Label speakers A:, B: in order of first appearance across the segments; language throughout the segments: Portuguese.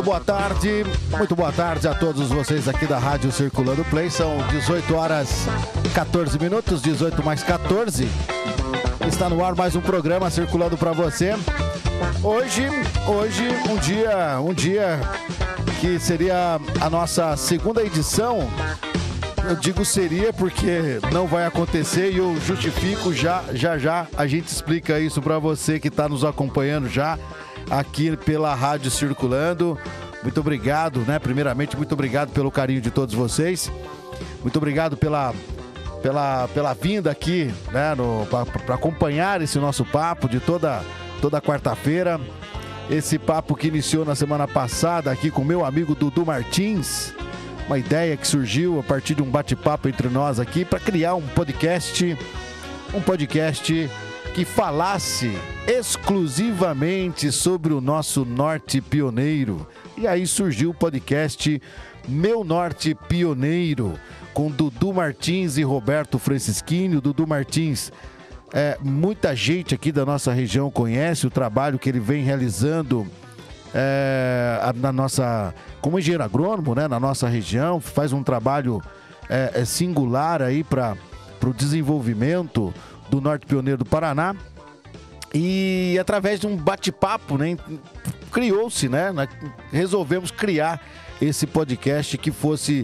A: Muito boa tarde a todos vocês aqui da Rádio Circulando Play. São 18 horas 14 minutos, 18 mais 14. Está no ar mais um programa circulando para você. Hoje um dia que seria a nossa segunda edição. Eu digo seria porque não vai acontecer e eu justifico já a gente explica isso para você que está nos acompanhando já aqui pela Rádio Circulando. Muito obrigado, né? Primeiramente, muito obrigado pelo carinho de todos vocês. Muito obrigado pela vinda aqui, né? Para acompanhar esse nosso papo de toda quarta-feira. Esse papo que iniciou na semana passada aqui com meu amigo Dudu Martins. Uma ideia que surgiu a partir de um bate-papo entre nós aqui para criar um podcast que falasse exclusivamente sobre o nosso norte pioneiro. E aí surgiu o podcast Meu Norte Pioneiro, com Dudu Martins e Roberto Francischini. O Dudu Martins, muita gente aqui da nossa região conhece o trabalho que ele vem realizando como engenheiro agrônomo, né, na nossa região. Faz um trabalho singular aí para o desenvolvimento do Norte Pioneiro do Paraná. E através de um bate-papo, né, criou-se, né, resolvemos criar esse podcast que fosse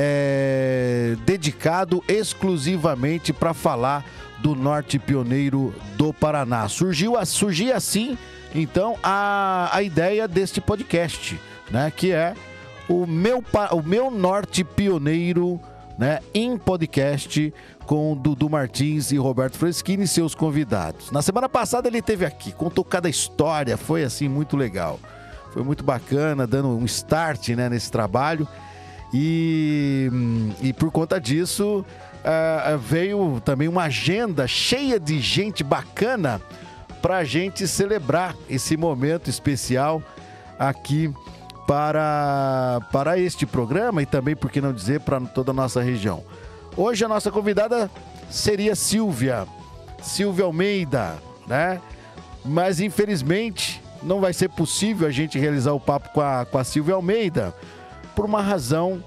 A: dedicado exclusivamente para falar do Norte Pioneiro do Paraná. Surgia assim, então, a ideia deste podcast, né, que é o meu Norte Pioneiro, né, em podcast, com Dudu Martins e Roberto Francischini e seus convidados. Na semana passada ele esteve aqui, contou cada história, foi assim muito legal. Foi muito bacana, dando um start, né, nesse trabalho. E por conta disso, veio também uma agenda cheia de gente bacana para a gente celebrar esse momento especial aqui para este programa e também, por que não dizer, para toda a nossa região. Hoje a nossa convidada seria Silvia Almeida, né? Mas infelizmente não vai ser possível a gente realizar o papo com a Silvia Almeida por uma razão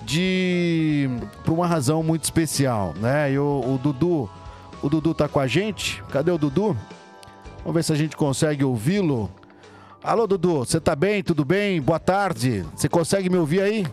A: muito especial, né? E o Dudu tá com a gente. Cadê o Dudu? Vamos ver se a gente consegue ouvi-lo. Alô, Dudu, você tá bem? Tudo bem? Boa tarde. Você consegue me ouvir aí?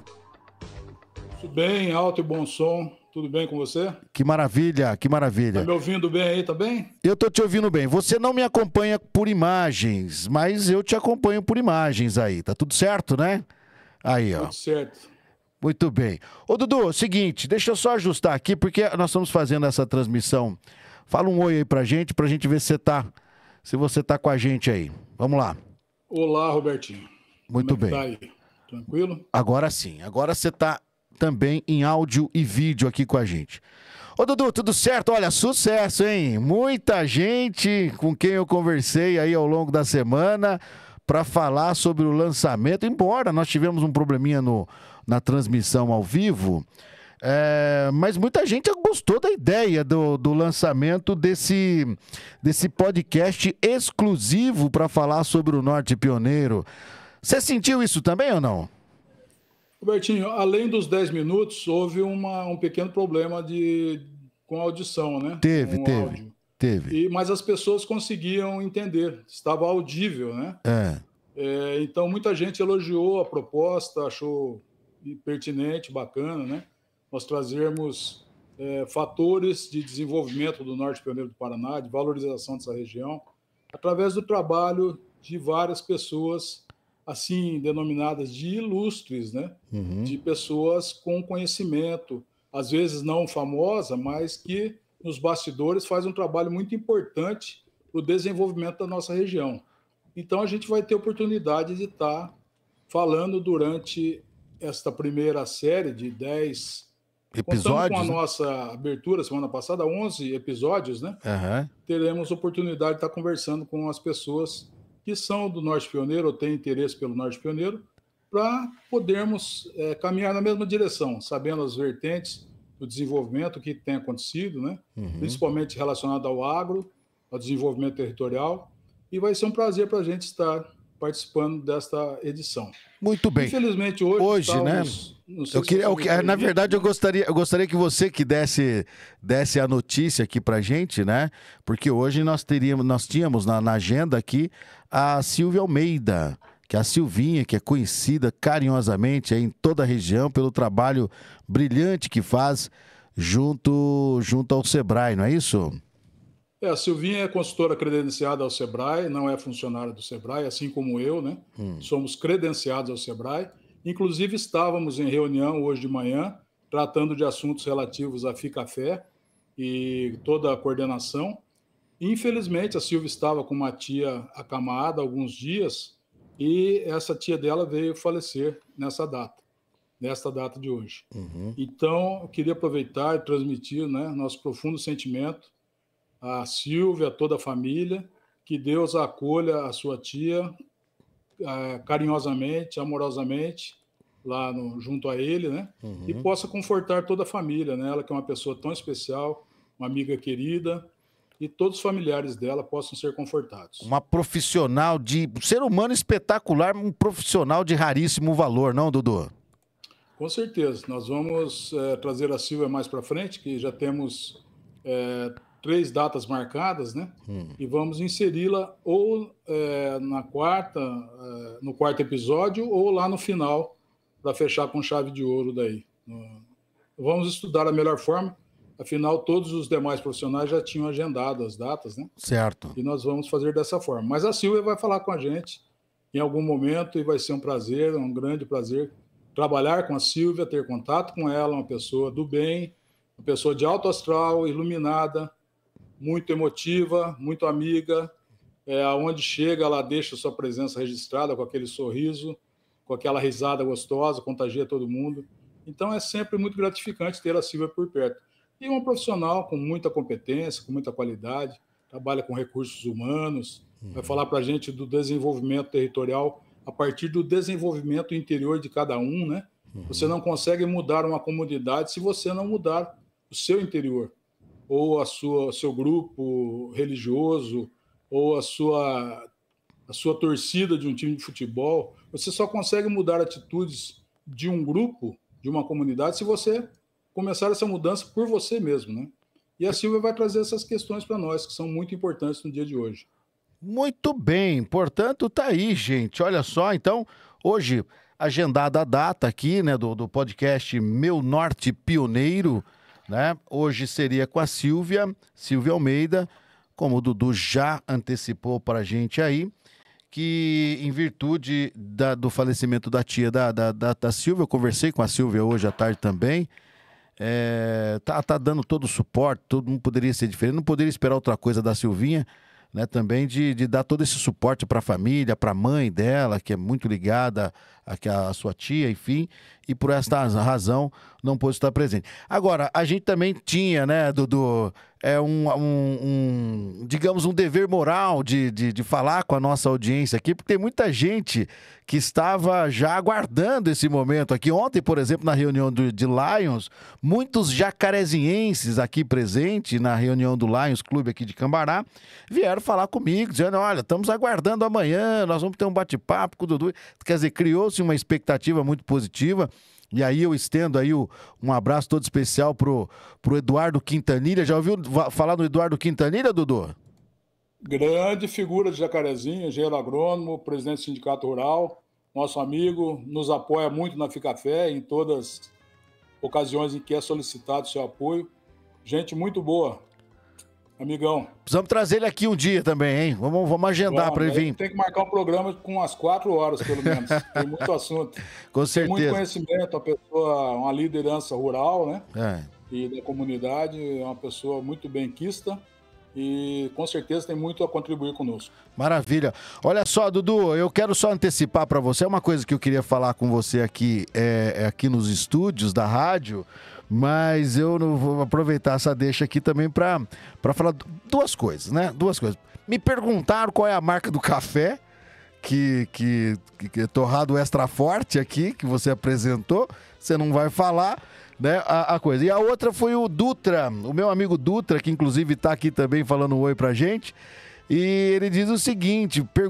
B: Tudo bem, alto e bom som. Tudo bem com você?
A: Que maravilha, que maravilha.
B: Tá me ouvindo bem aí, tá bem?
A: Eu tô te ouvindo bem. Você não me acompanha por imagens, mas eu te acompanho por imagens aí. Tá tudo certo, né? Aí, ó.
B: Tudo certo.
A: Muito bem. Ô, Dudu, seguinte, deixa eu só ajustar aqui, porque nós estamos fazendo essa transmissão. Fala um oi aí pra gente ver se você tá com a gente aí. Vamos lá.
B: Olá, Robertinho.
A: Muito bem.
B: Tá aí? Tranquilo?
A: Agora sim. Agora você tá também em áudio e vídeo aqui com a gente. Ô, Dudu, tudo certo? Olha, sucesso, hein? Muita gente com quem eu conversei aí ao longo da semana para falar sobre o lançamento, embora nós tivemos um probleminha na transmissão ao vivo, mas muita gente gostou da ideia do lançamento desse podcast exclusivo para falar sobre o Norte Pioneiro. Você sentiu isso também ou não?
B: Robertinho, além dos 10 minutos, houve um pequeno problema com a audição, né?
A: Teve.
B: Mas as pessoas conseguiam entender, estava audível, né? Então, muita gente elogiou a proposta, achou pertinente, bacana, né? Nós trazermos fatores de desenvolvimento do Norte Pioneiro do Paraná, de valorização dessa região, através do trabalho de várias pessoas assim denominadas de ilustres, né?
A: Uhum.
B: De pessoas com conhecimento, às vezes não famosa, mas que nos bastidores faz um trabalho muito importante para o desenvolvimento da nossa região. Então a gente vai ter oportunidade de estar falando durante esta primeira série de 10
A: episódios.
B: Contando com a nossa abertura semana passada, 11 episódios, né?
A: Uhum.
B: Teremos oportunidade de estar conversando com as pessoas que são do Norte Pioneiro ou têm interesse pelo Norte Pioneiro, para podermos caminhar na mesma direção, sabendo as vertentes do desenvolvimento que tem acontecido, né?
A: Uhum.
B: Principalmente relacionado ao agro, ao desenvolvimento territorial. E vai ser um prazer para a gente estar
A: participando desta edição. Muito bem. Infelizmente hoje né? Na verdade eu gostaria que você que desse a notícia aqui pra gente, né? Porque hoje nós tínhamos na agenda aqui a Silvia Almeida, que é a Silvinha, que é conhecida carinhosamente em toda a região pelo trabalho brilhante que faz junto ao Sebrae, não é isso? A Silvinha é consultora credenciada ao Sebrae, não é funcionária do Sebrae, assim como eu, né? Somos credenciados ao Sebrae. Inclusive, estávamos em reunião hoje de manhã, tratando de assuntos relativos à Ficafé e toda a coordenação. Infelizmente, a Silvia estava com uma tia acamada há alguns dias e essa tia dela veio falecer nesta data de hoje. Então, eu queria aproveitar e transmitir, né, nosso profundo sentimento a Silvia, a toda a família, que Deus acolha a sua tia carinhosamente, amorosamente, lá junto a ele, né? E possa confortar toda a família, né? Ela que é uma pessoa tão especial, uma amiga querida, e todos os familiares dela possam ser confortados. Uma profissional ser humano espetacular, um profissional de raríssimo valor, não, Dudu? Com certeza. Nós vamos trazer a Silvia mais para frente, que já temos 3 datas marcadas, né? E vamos inseri-la ou no quarto episódio ou lá no final, para fechar com chave de ouro daí. Vamos estudar a melhor forma, afinal todos os demais profissionais já tinham agendado as datas, né? Certo. E nós vamos fazer dessa forma. Mas a Silvia vai falar com a gente em algum momento e vai ser um prazer, um grande prazer, trabalhar com a Silvia, ter contato com ela, uma pessoa do bem, uma pessoa de alto astral, iluminada, muito emotiva, muito amiga, aonde chega ela deixa sua presença registrada com aquele sorriso, com aquela risada gostosa, contagia todo mundo. Então é sempre muito gratificante ter a Silvia por perto. E uma profissional com muita competência, com muita qualidade, trabalha com recursos humanos, vai falar para a gente do desenvolvimento territorial a partir do desenvolvimento interior de cada um, né? Você não consegue mudar uma comunidade se você não mudar o seu interior, ou seu grupo religioso, ou a sua torcida de um time de futebol. Você só consegue mudar atitudes de um grupo, de uma comunidade, se você começar essa mudança por você mesmo, né? E a Silvia vai trazer essas questões para nós, que são muito importantes no dia de hoje. Muito bem, portanto, tá aí, gente. Olha só, então, hoje, agendada a data aqui, né, do podcast Meu Norte Pioneiro, né? Hoje seria com a Silvia Almeida, como o Dudu já antecipou para a gente aí, que em virtude do falecimento da tia da Silvia, eu conversei com a Silvia hoje à tarde também, tá dando todo o suporte, todo mundo poderia ser diferente, não poderia esperar outra coisa da Silvinha, né, também de dar todo esse suporte para a família, para a mãe dela, que é muito ligada à sua tia, enfim, e por esta razão não pôde estar presente. Agora, a gente também tinha, né, Dudu, digamos, um dever moral de falar com a nossa audiência aqui, porque tem muita gente que estava já aguardando esse momento aqui. Ontem, por exemplo, na reunião de Lions, muitos jacarezienses aqui presentes na reunião do Lions Clube aqui de Cambará vieram falar comigo, dizendo, olha, estamos aguardando amanhã, nós vamos ter um bate-papo com o Dudu. Quer dizer, criou-se uma expectativa muito positiva. E aí eu estendo aí um abraço todo especial pro Eduardo Quintanilha. Já ouviu falar do Eduardo Quintanilha, Dudu? Grande figura de Jacarezinho, engenheiro agrônomo, presidente do Sindicato Rural, nosso amigo, nos apoia muito na Ficafé, em todas as ocasiões em que é solicitado seu apoio. Gente muito boa, amigão. Precisamos trazer ele aqui um dia também, hein? Vamos agendar para ele vir. Tem que marcar um programa com umas 4 horas, pelo menos. Tem muito assunto. Com certeza. Tem muito conhecimento, uma pessoa, uma liderança rural, né? E da comunidade, é uma pessoa muito benquista. E com certeza tem muito a contribuir conosco. Maravilha. Olha só, Dudu, eu quero só antecipar para você uma coisa que eu queria falar com você aqui, aqui nos estúdios da rádio, mas eu não vou aproveitar essa deixa aqui também para falar 2 coisas, né? 2 coisas. Me perguntaram qual é a marca do café que é torrado extra forte aqui, que você apresentou. Você não vai falar, né, a coisa. E a outra foi o Dutra, o meu amigo Dutra, que inclusive está aqui também falando um oi pra gente. E ele diz o seguinte,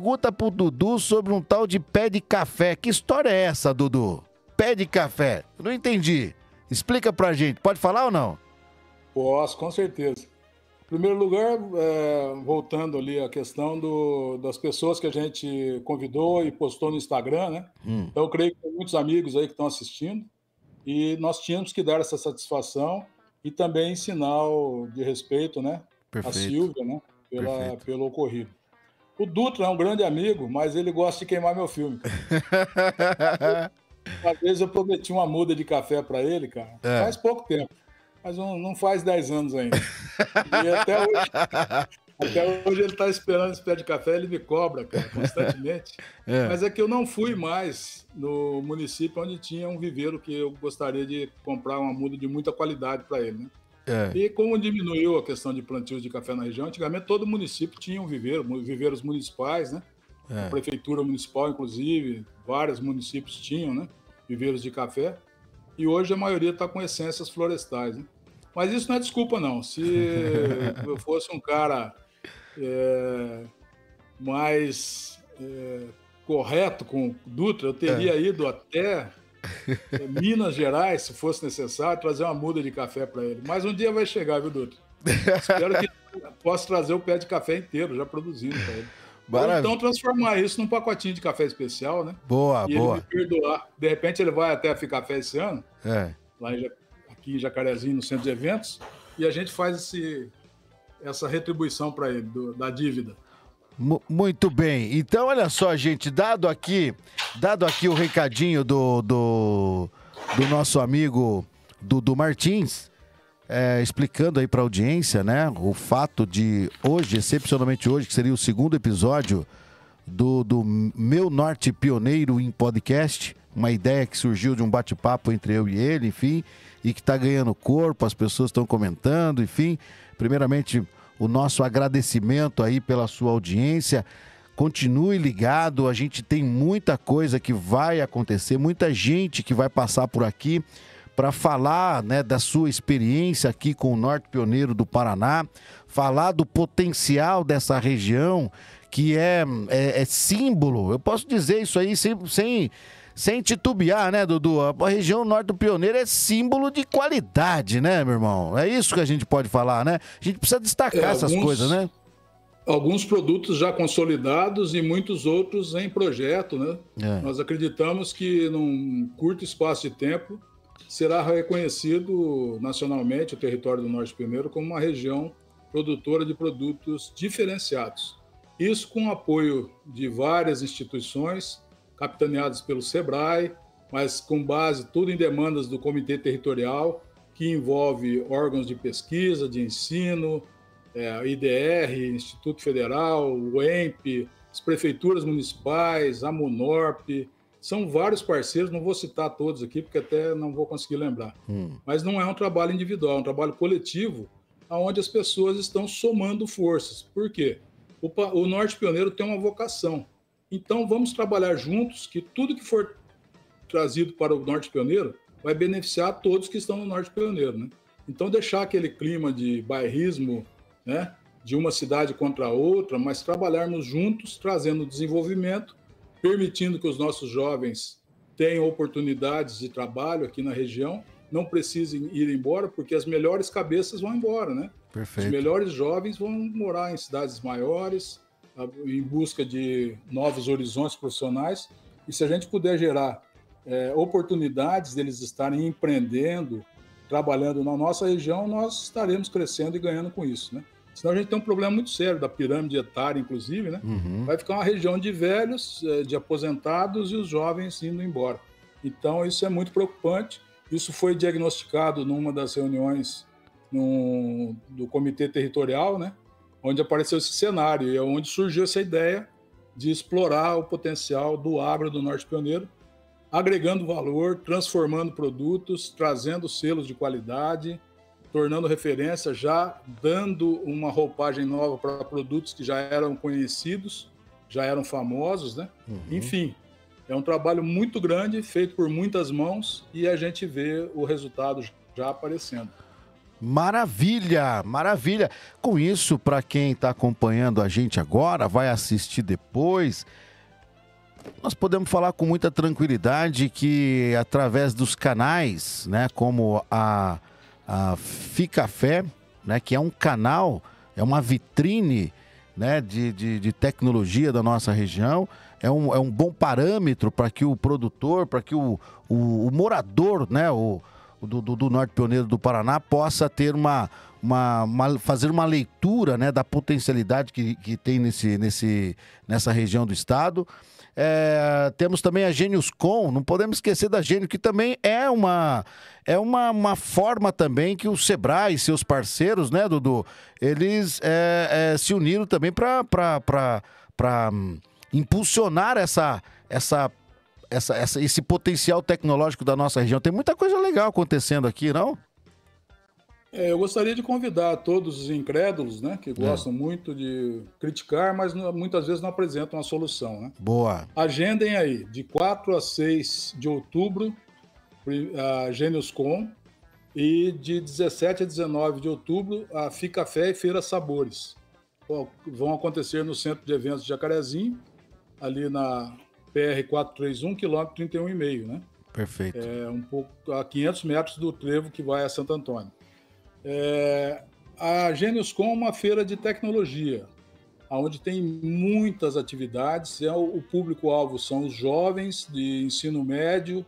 A: pergunta pro Dudu sobre um tal de pé de café. Que história é essa, Dudu? Pé de café. Eu não entendi. Explica pra gente. Pode falar ou não?
B: Posso, com certeza. Em primeiro lugar, voltando ali à questão das pessoas que a gente convidou e postou no Instagram, né? Então, eu creio que tem muitos amigos aí que estão assistindo e nós tínhamos que dar essa satisfação e também sinal de respeito, né?
A: Perfeito.
B: A Silvia, né? Pelo ocorrido. O Dutra é um grande amigo, mas ele gosta de queimar meu filme. Uma vez eu prometi uma muda de café para ele, cara, faz pouco tempo, mas não faz 10 anos ainda. E até hoje ele está esperando esse pé de café, ele me cobra, cara, constantemente. Mas é que eu não fui mais no município onde tinha um viveiro que eu gostaria de comprar uma muda de muita qualidade para ele, né? E como diminuiu a questão de plantios de café na região, antigamente todo município tinha um viveiro, viveiros municipais, né? A prefeitura municipal, inclusive, vários municípios tinham, né? Viveiros de café. E hoje a maioria está com essências florestais, né? Mas isso não é desculpa, não. Se eu fosse um cara mais correto com o Dutra, eu teria ido até Minas Gerais, se fosse necessário, trazer uma muda de café para ele. Mas um dia vai chegar, viu, Dutra? Espero que possa trazer o pé de café inteiro, já produzindo para ele. Ou então transformar isso num pacotinho de café especial, né?
A: Boa.
B: Ele me perdoar. De repente ele vai até a Ficafé esse ano, lá aqui em Jacarezinho, no centro de eventos, e a gente faz essa retribuição para ele, da dívida.
A: Muito bem. Então, olha só, gente, dado aqui o recadinho do nosso amigo Dudu Martins, explicando aí para a audiência, né, o fato de hoje, excepcionalmente hoje, que seria o segundo episódio do Meu Norte Pioneiro em podcast, uma ideia que surgiu de um bate-papo entre eu e ele, enfim, e que está ganhando corpo, as pessoas estão comentando, enfim. Primeiramente, o nosso agradecimento aí pela sua audiência. Continue ligado, a gente tem muita coisa que vai acontecer, muita gente que vai passar por aqui para falar, né, da sua experiência aqui com o Norte Pioneiro do Paraná, falar do potencial dessa região, que é símbolo. Eu posso dizer isso aí sem titubear, né, Dudu? A região Norte do Pioneiro é símbolo de qualidade, né, meu irmão? É isso que a gente pode falar, né? A gente precisa destacar essas coisas, né?
B: Alguns produtos já consolidados e muitos outros em projeto, né? Nós acreditamos que num curto espaço de tempo será reconhecido nacionalmente o território do Norte Pioneiro como uma região produtora de produtos diferenciados. Isso com o apoio de várias instituições, capitaneadas pelo SEBRAE, mas com base tudo em demandas do Comitê Territorial, que envolve órgãos de pesquisa, de ensino, IDR, Instituto Federal, o EMP, as prefeituras municipais, a MUNORP. São vários parceiros, não vou citar todos aqui, porque até não vou conseguir lembrar. Mas não é um trabalho individual, é um trabalho coletivo, onde as pessoas estão somando forças. Por quê? O Norte Pioneiro tem uma vocação. Então, vamos trabalhar juntos, que tudo que for trazido para o Norte Pioneiro vai beneficiar todos que estão no Norte Pioneiro, né? Então, deixar aquele clima de bairrismo, né, de uma cidade contra a outra, mas trabalharmos juntos, trazendo desenvolvimento, permitindo que os nossos jovens tenham oportunidades de trabalho aqui na região, não precisem ir embora, porque as melhores cabeças vão embora, né?
A: Perfeito.
B: Os melhores jovens vão morar em cidades maiores, em busca de novos horizontes profissionais, e se a gente puder gerar oportunidades deles estarem empreendendo, trabalhando na nossa região, nós estaremos crescendo e ganhando com isso, né? Senão a gente tem um problema muito sério da pirâmide etária, inclusive, né? Vai ficar uma região de velhos, de aposentados e os jovens indo embora. Então, isso é muito preocupante. Isso foi diagnosticado numa das reuniões do Comitê Territorial, né? Onde apareceu esse cenário e é onde surgiu essa ideia de explorar o potencial do agro do Norte Pioneiro, agregando valor, transformando produtos, trazendo selos de qualidade, tornando referência, já dando uma roupagem nova para produtos que já eram conhecidos, já eram famosos, né? Enfim, é um trabalho muito grande, feito por muitas mãos, e a gente vê o resultado já aparecendo.
A: Maravilha, maravilha. Com isso, para quem está acompanhando a gente agora, vai assistir depois, nós podemos falar com muita tranquilidade que através dos canais, né, como a Ficafé, né, que é um canal, é uma vitrine, né, de tecnologia da nossa região, é um bom parâmetro para que o produtor, para que o morador, né, do Norte Pioneiro do Paraná possa ter fazer uma leitura, né, da potencialidade que tem nessa região do estado. Temos também a Geniuscom, não podemos esquecer da Gênio, que também é uma forma também que o Sebrae e seus parceiros, né, Dudu, eles se uniram também para impulsionar esse potencial tecnológico da nossa região. Tem muita coisa legal acontecendo aqui, não?
B: Eu gostaria de convidar todos os incrédulos, né, que gostam muito de criticar, mas muitas vezes não apresentam a solução, né?
A: Boa.
B: Agendem aí, de 4 a 6 de outubro, a Geniuscom, e de 17 a 19 de outubro, a Ficafé e Feira Sabores. Vão acontecer no Centro de Eventos de Jacarezinho, ali na PR-431, quilômetro 31,5, né?
A: Perfeito.
B: Um pouco a 500 metros do trevo que vai a Santo Antônio. A Geniuscom é uma feira de tecnologia, onde tem muitas atividades. O público-alvo são os jovens de ensino médio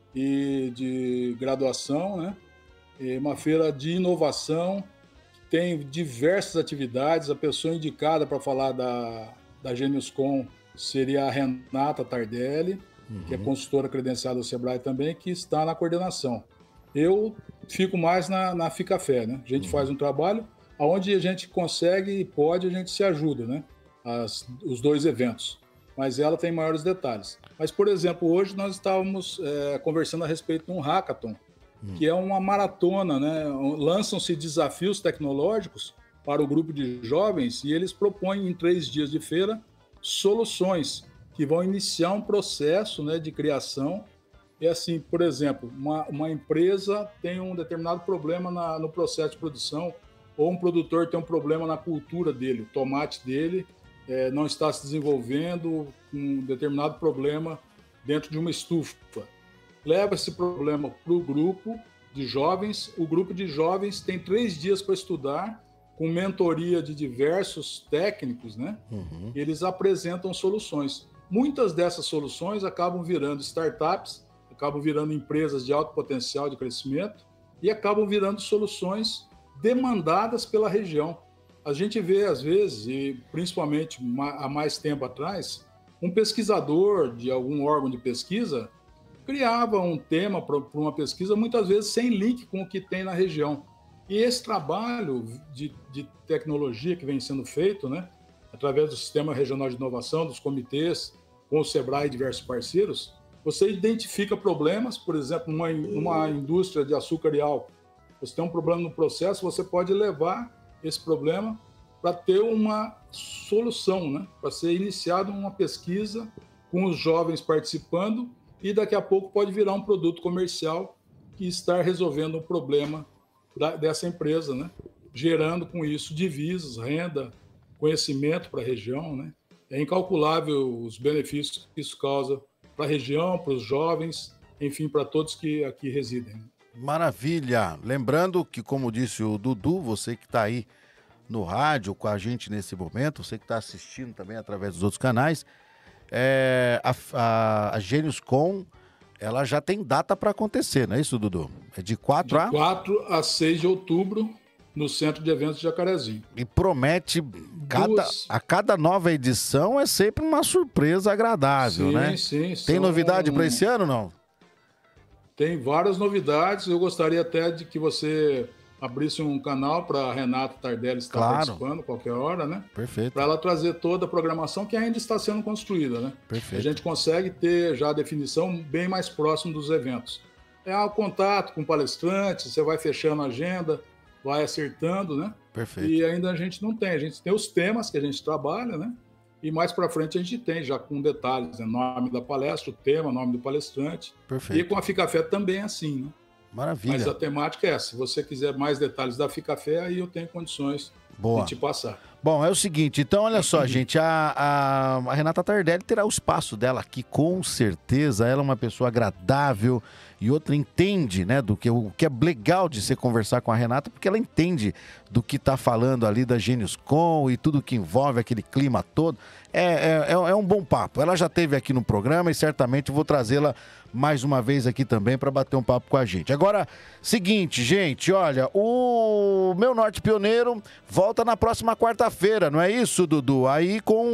B: e de graduação, né? É uma feira de inovação, tem diversas atividades. A pessoa indicada para falar da Geniuscom seria a Renata Tardelli, que é consultora credenciada do Sebrae também, que está na coordenação. Eu fico mais na Ficafé, né? A gente faz um trabalho onde a gente consegue e pode, a gente se ajuda, né? Os dois eventos. Mas ela tem maiores detalhes. Mas, por exemplo, hoje nós estávamos conversando a respeito de um hackathon, que é uma maratona, né? Lançam-se desafios tecnológicos para o grupo de jovens e eles propõem em 3 dias de feira soluções que vão iniciar um processo, né, de criação. É assim, por exemplo, uma empresa tem um determinado problema no processo de produção, ou um produtor tem um problema na cultura dele, o tomate dele não está se desenvolvendo, um determinado problema dentro de uma estufa. Leva esse problema para o grupo de jovens. O grupo de jovens tem 3 dias para estudar, com mentoria de diversos técnicos, né? Eles apresentam soluções. Muitas dessas soluções acabam virando startups, acabam virando empresas de alto potencial de crescimento e acabam virando soluções demandadas pela região. A gente vê, às vezes, e principalmente há mais tempo atrás, um pesquisador de algum órgão de pesquisa criava um tema para uma pesquisa, muitas vezes sem link com o que tem na região. E esse trabalho de tecnologia que vem sendo feito, né, através do Sistema Regional de Inovação, dos comitês, com o Sebrae e diversos parceiros, você identifica problemas, por exemplo, numa indústria de açúcar e álcool. Você tem um problema no processo, você pode levar esse problema para ter uma solução, né? Para ser iniciada uma pesquisa com os jovens participando e daqui a pouco pode virar um produto comercial que está resolvendo o problema dessa empresa, né? Gerando com isso divisas, renda, conhecimento para a região, né? É incalculável os benefícios que isso causa para a região, para os jovens, enfim, para todos que aqui residem.
A: Maravilha! Lembrando que, como disse o Dudu, você que está aí no rádio com a gente nesse momento, você que está assistindo também através dos outros canais, a Geniuscom, ela já tem data para acontecer, não é isso, Dudu? É de 4
B: a 6 de outubro, no Centro de Eventos de Jacarezinho.
A: E promete, a cada nova edição é sempre uma surpresa agradável, né?
B: Sim.
A: Tem novidade para esse ano, não?
B: Tem várias novidades. Eu gostaria até de que você abrisse um canal para a Renata Tardelli estar participando qualquer hora, né?
A: Perfeito.
B: Para ela trazer toda a programação que ainda está sendo construída, né?
A: Perfeito.
B: A gente consegue ter já a definição bem mais próximo dos eventos. O contato com palestrantes, você vai fechando a agenda, vai acertando, né?
A: Perfeito.
B: E ainda a gente não tem. A gente tem os temas que a gente trabalha, né? E mais para frente a gente tem já com detalhes, né? Nome da palestra, o tema, nome do palestrante.
A: Perfeito.
B: E com a Ficafé também assim, né?
A: Maravilha.
B: Mas a temática é essa. Se você quiser mais detalhes da Ficafé, aí eu tenho condições de te passar.
A: Bom, é o seguinte, então olha só, gente, a Renata Tardelli terá o espaço dela aqui, com certeza. Ela é uma pessoa agradável e outra entende, né, o que é legal de você conversar com a Renata, porque ela entende do que tá falando ali da Geniuscom e tudo que envolve aquele clima todo. É um bom papo. Ela já esteve aqui no programa e certamente vou trazê-la mais uma vez aqui também para bater um papo com a gente. Agora, seguinte, gente, olha, o Meu Norte Pioneiro volta na próxima quarta-feira, não é isso, Dudu? Aí com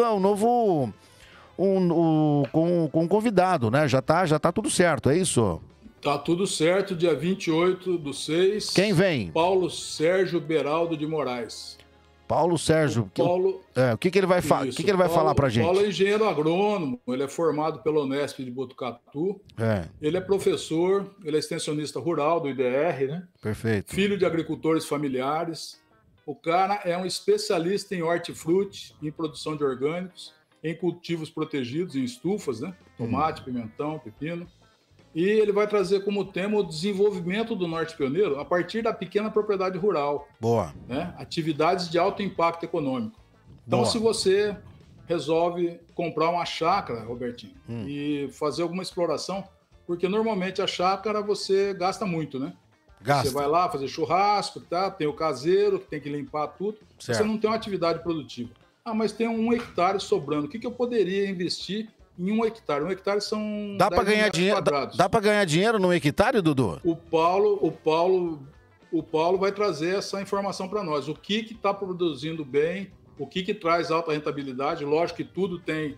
A: com um convidado, né? Já tá tudo certo, é isso?
B: Tá tudo certo, dia 28/6.
A: Quem vem?
B: Paulo Sérgio Beraldo de Moraes.
A: Paulo Sérgio. O que ele vai falar pra gente?
B: Paulo é engenheiro agrônomo, ele é formado pela Unesp de Botucatu. Ele é professor, ele é extensionista rural do IDR, né?
A: Perfeito.
B: Filho de agricultores familiares. O cara é um especialista em hortifruti, em produção de orgânicos, em cultivos protegidos, em estufas, né? Tomate, pimentão, pepino. E ele vai trazer como tema o desenvolvimento do Norte Pioneiro a partir da pequena propriedade rural.
A: Boa.
B: Né? Atividades de alto impacto econômico. Então, se você resolve comprar uma chácara, Robertinho, e fazer alguma exploração, porque normalmente a chácara você gasta muito, né?
A: Gasta.
B: Você vai lá fazer churrasco, tá? Tem o caseiro que tem que limpar tudo. Certo. Você não tem uma atividade produtiva. Ah, mas tem 1 hectare sobrando. O que eu poderia investir em 1 hectare? 1 hectare são
A: Dá para ganhar dinheiro? Dá para ganhar dinheiro num hectare, Dudu?
B: O Paulo vai trazer essa informação para nós. O que está produzindo bem, o que traz alta rentabilidade. Lógico que tudo tem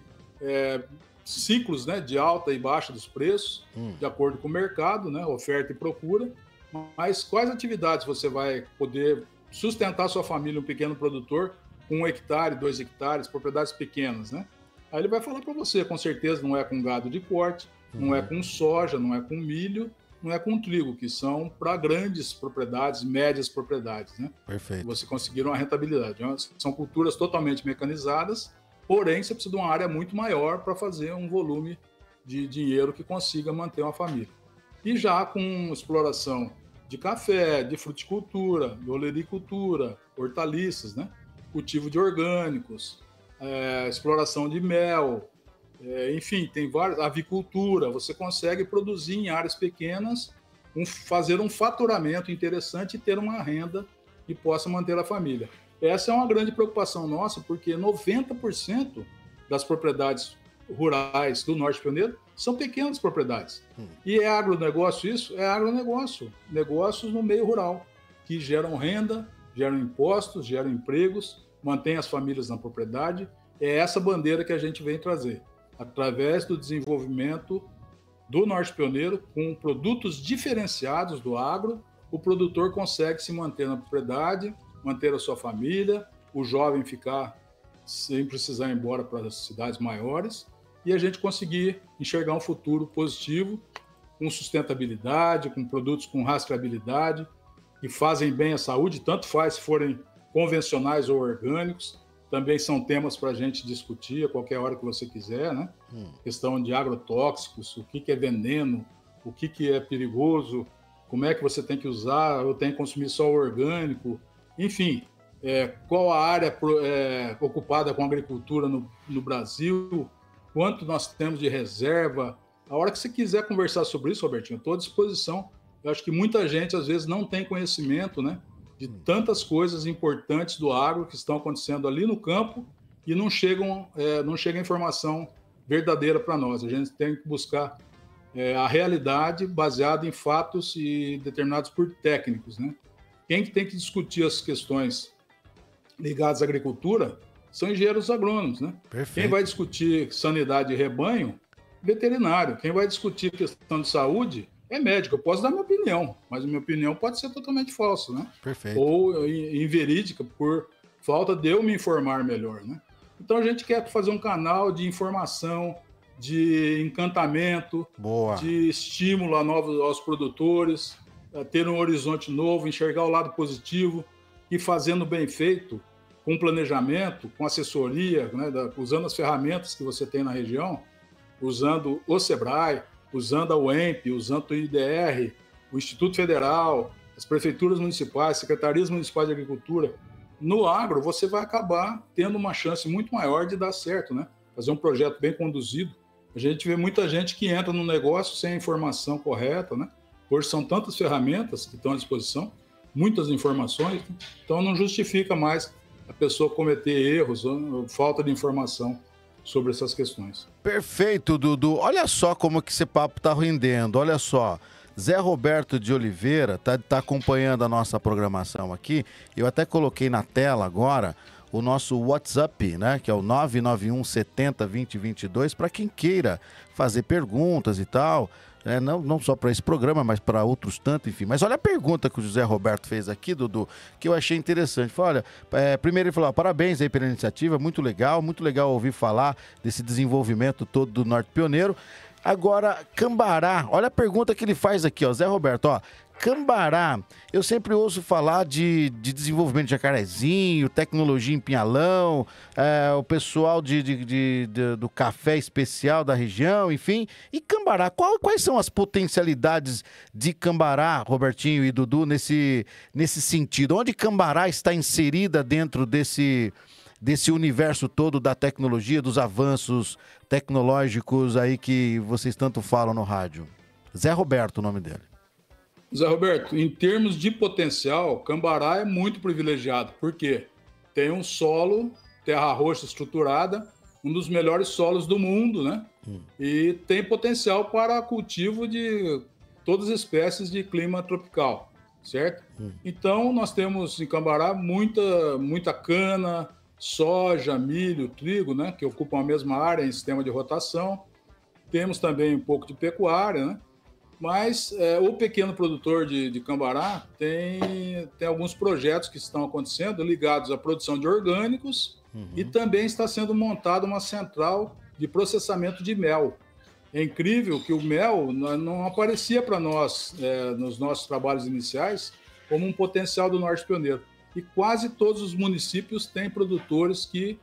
B: ciclos, né, de alta e baixa dos preços, de acordo com o mercado, né, oferta e procura. Mas quais atividades você vai poder sustentar sua família, um pequeno produtor, com 1 hectare, 2 hectares, propriedades pequenas, né? Aí ele vai falar para você, com certeza não é com gado de corte, não é com soja, não é com milho, não é com trigo, que são para grandes propriedades, médias propriedades, né?
A: Perfeito.
B: Você conseguir uma rentabilidade. São culturas totalmente mecanizadas, porém você precisa de uma área muito maior para fazer um volume de dinheiro que consiga manter uma família. E já com exploração de café, de fruticultura, de olericultura, hortaliças, né? Cultivo de orgânicos, exploração de mel, enfim, tem várias, avicultura. Você consegue produzir em áreas pequenas, fazer um faturamento interessante e ter uma renda que possa manter a família. Essa é uma grande preocupação nossa, porque 90% das propriedades rurais do Norte Pioneiro são pequenas propriedades. E é agronegócio isso? É agronegócio. Negócios no meio rural, que geram renda, geram impostos, geram empregos, mantém as famílias na propriedade. É essa bandeira que a gente vem trazer. Através do desenvolvimento do Norte Pioneiro, com produtos diferenciados do agro, o produtor consegue se manter na propriedade, manter a sua família, o jovem ficar sem precisar ir embora para as cidades maiores, e a gente conseguir enxergar um futuro positivo, com sustentabilidade, com produtos com rastreabilidade, que fazem bem à saúde, tanto faz se forem convencionais ou orgânicos. Também são temas para a gente discutir a qualquer hora que você quiser, né? Questão de agrotóxicos, o que é veneno, o que é perigoso, como é que você tem que usar, ou tem que consumir só orgânico, enfim, qual a área ocupada com agricultura no Brasil, quanto nós temos de reserva. A hora que você quiser conversar sobre isso, Robertinho, eu estou à disposição. Eu acho que muita gente, às vezes, não tem conhecimento, né, de tantas coisas importantes do agro que estão acontecendo ali no campo e não chega informação verdadeira para nós. A gente tem que buscar a realidade baseada em fatos e determinados por técnicos, né? Quem que tem que discutir as questões ligadas à agricultura são engenheiros agrônomos, né? Perfeito. Quem vai discutir sanidade de rebanho, veterinário. Quem vai discutir questão de saúde é médico. Eu posso dar minha opinião, mas a minha opinião pode ser totalmente falsa, né?
A: Perfeito.
B: Ou inverídica por falta de eu me informar melhor, né? Então a gente quer fazer um canal de informação, de encantamento, de estímulo aos produtores, a ter um horizonte novo, enxergar o lado positivo e fazendo bem feito, com planejamento, com assessoria, né, usando as ferramentas que você tem na região, usando o Sebrae, usando a UEMP, usando o IDR, o Instituto Federal, as prefeituras municipais, secretarias municipais de agricultura, no agro você vai acabar tendo uma chance muito maior de dar certo, né? Fazer um projeto bem conduzido. A gente vê muita gente que entra no negócio sem a informação correta, né? Hoje são tantas ferramentas que estão à disposição, muitas informações, então não justifica mais a pessoa cometer erros ou falta de informação sobre essas questões.
A: Perfeito, Dudu. Olha só como que esse papo está rendendo, olha só. Zé Roberto de Oliveira tá acompanhando a nossa programação aqui. Eu até coloquei na tela agora o nosso WhatsApp, né? Que é o 991 70 20 22, para quem queira fazer perguntas e tal. Não só para esse programa, mas para outros tanto, enfim. Mas olha a pergunta que o José Roberto fez aqui, Dudu, que eu achei interessante. Olha, primeiro ele falou, parabéns aí pela iniciativa, muito legal ouvir falar desse desenvolvimento todo do Norte Pioneiro. Agora, Cambará, olha a pergunta que ele faz aqui, ó, Zé Roberto, ó. Cambará, eu sempre ouço falar de desenvolvimento de jacarezinho, tecnologia em Pinhalão, o pessoal do café especial da região, enfim. E Cambará, quais são as potencialidades de Cambará, Robertinho e Dudu, nesse sentido? Onde Cambará está inserida dentro desse universo todo da tecnologia, dos avanços tecnológicos aí que vocês tanto falam no rádio? Zé Roberto, o nome dele.
B: Zé Roberto, em termos de potencial, Cambará é muito privilegiado, porque tem um solo, terra roxa estruturada, um dos melhores solos do mundo, né? E tem potencial para cultivo de todas as espécies de clima tropical, certo? Então, nós temos em Cambará muita cana, soja, milho, trigo, né? Que ocupam a mesma área em sistema de rotação. Temos também um pouco de pecuária, né? Mas o pequeno produtor de Cambará tem alguns projetos que estão acontecendo ligados à produção de orgânicos e também está sendo montada uma central de processamento de mel. É incrível que o mel não aparecia para nós, nos nossos trabalhos iniciais, como um potencial do Norte Pioneiro. E quase todos os municípios têm produtores que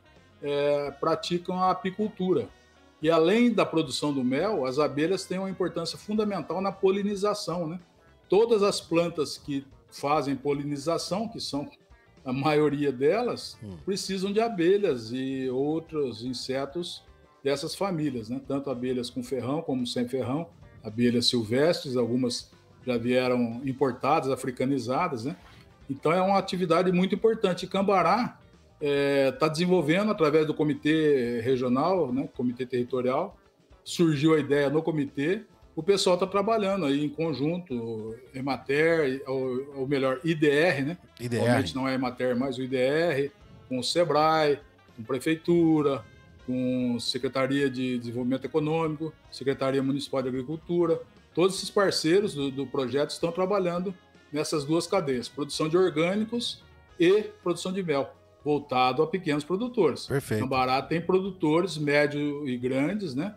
B: praticam a apicultura. E além da produção do mel, as abelhas têm uma importância fundamental na polinização, né? Todas as plantas que fazem polinização, que são a maioria delas, precisam de abelhas e outros insetos dessas famílias, né? Tanto abelhas com ferrão como sem ferrão, abelhas silvestres, algumas já vieram importadas, africanizadas, né? Então é uma atividade muito importante. E Cambará está desenvolvendo através do comitê regional, né, comitê territorial, surgiu a ideia no comitê, o pessoal está trabalhando aí em conjunto, Emater, ou melhor, IDR, né? Realmente não é Emater, mas o IDR, com o SEBRAE, com Prefeitura, com Secretaria de Desenvolvimento Econômico, Secretaria Municipal de Agricultura, todos esses parceiros do projeto estão trabalhando nessas duas cadeias, produção de orgânicos e produção de mel, voltado a pequenos produtores.
A: Perfeito.
B: Cambará tem produtores médios e grandes, né?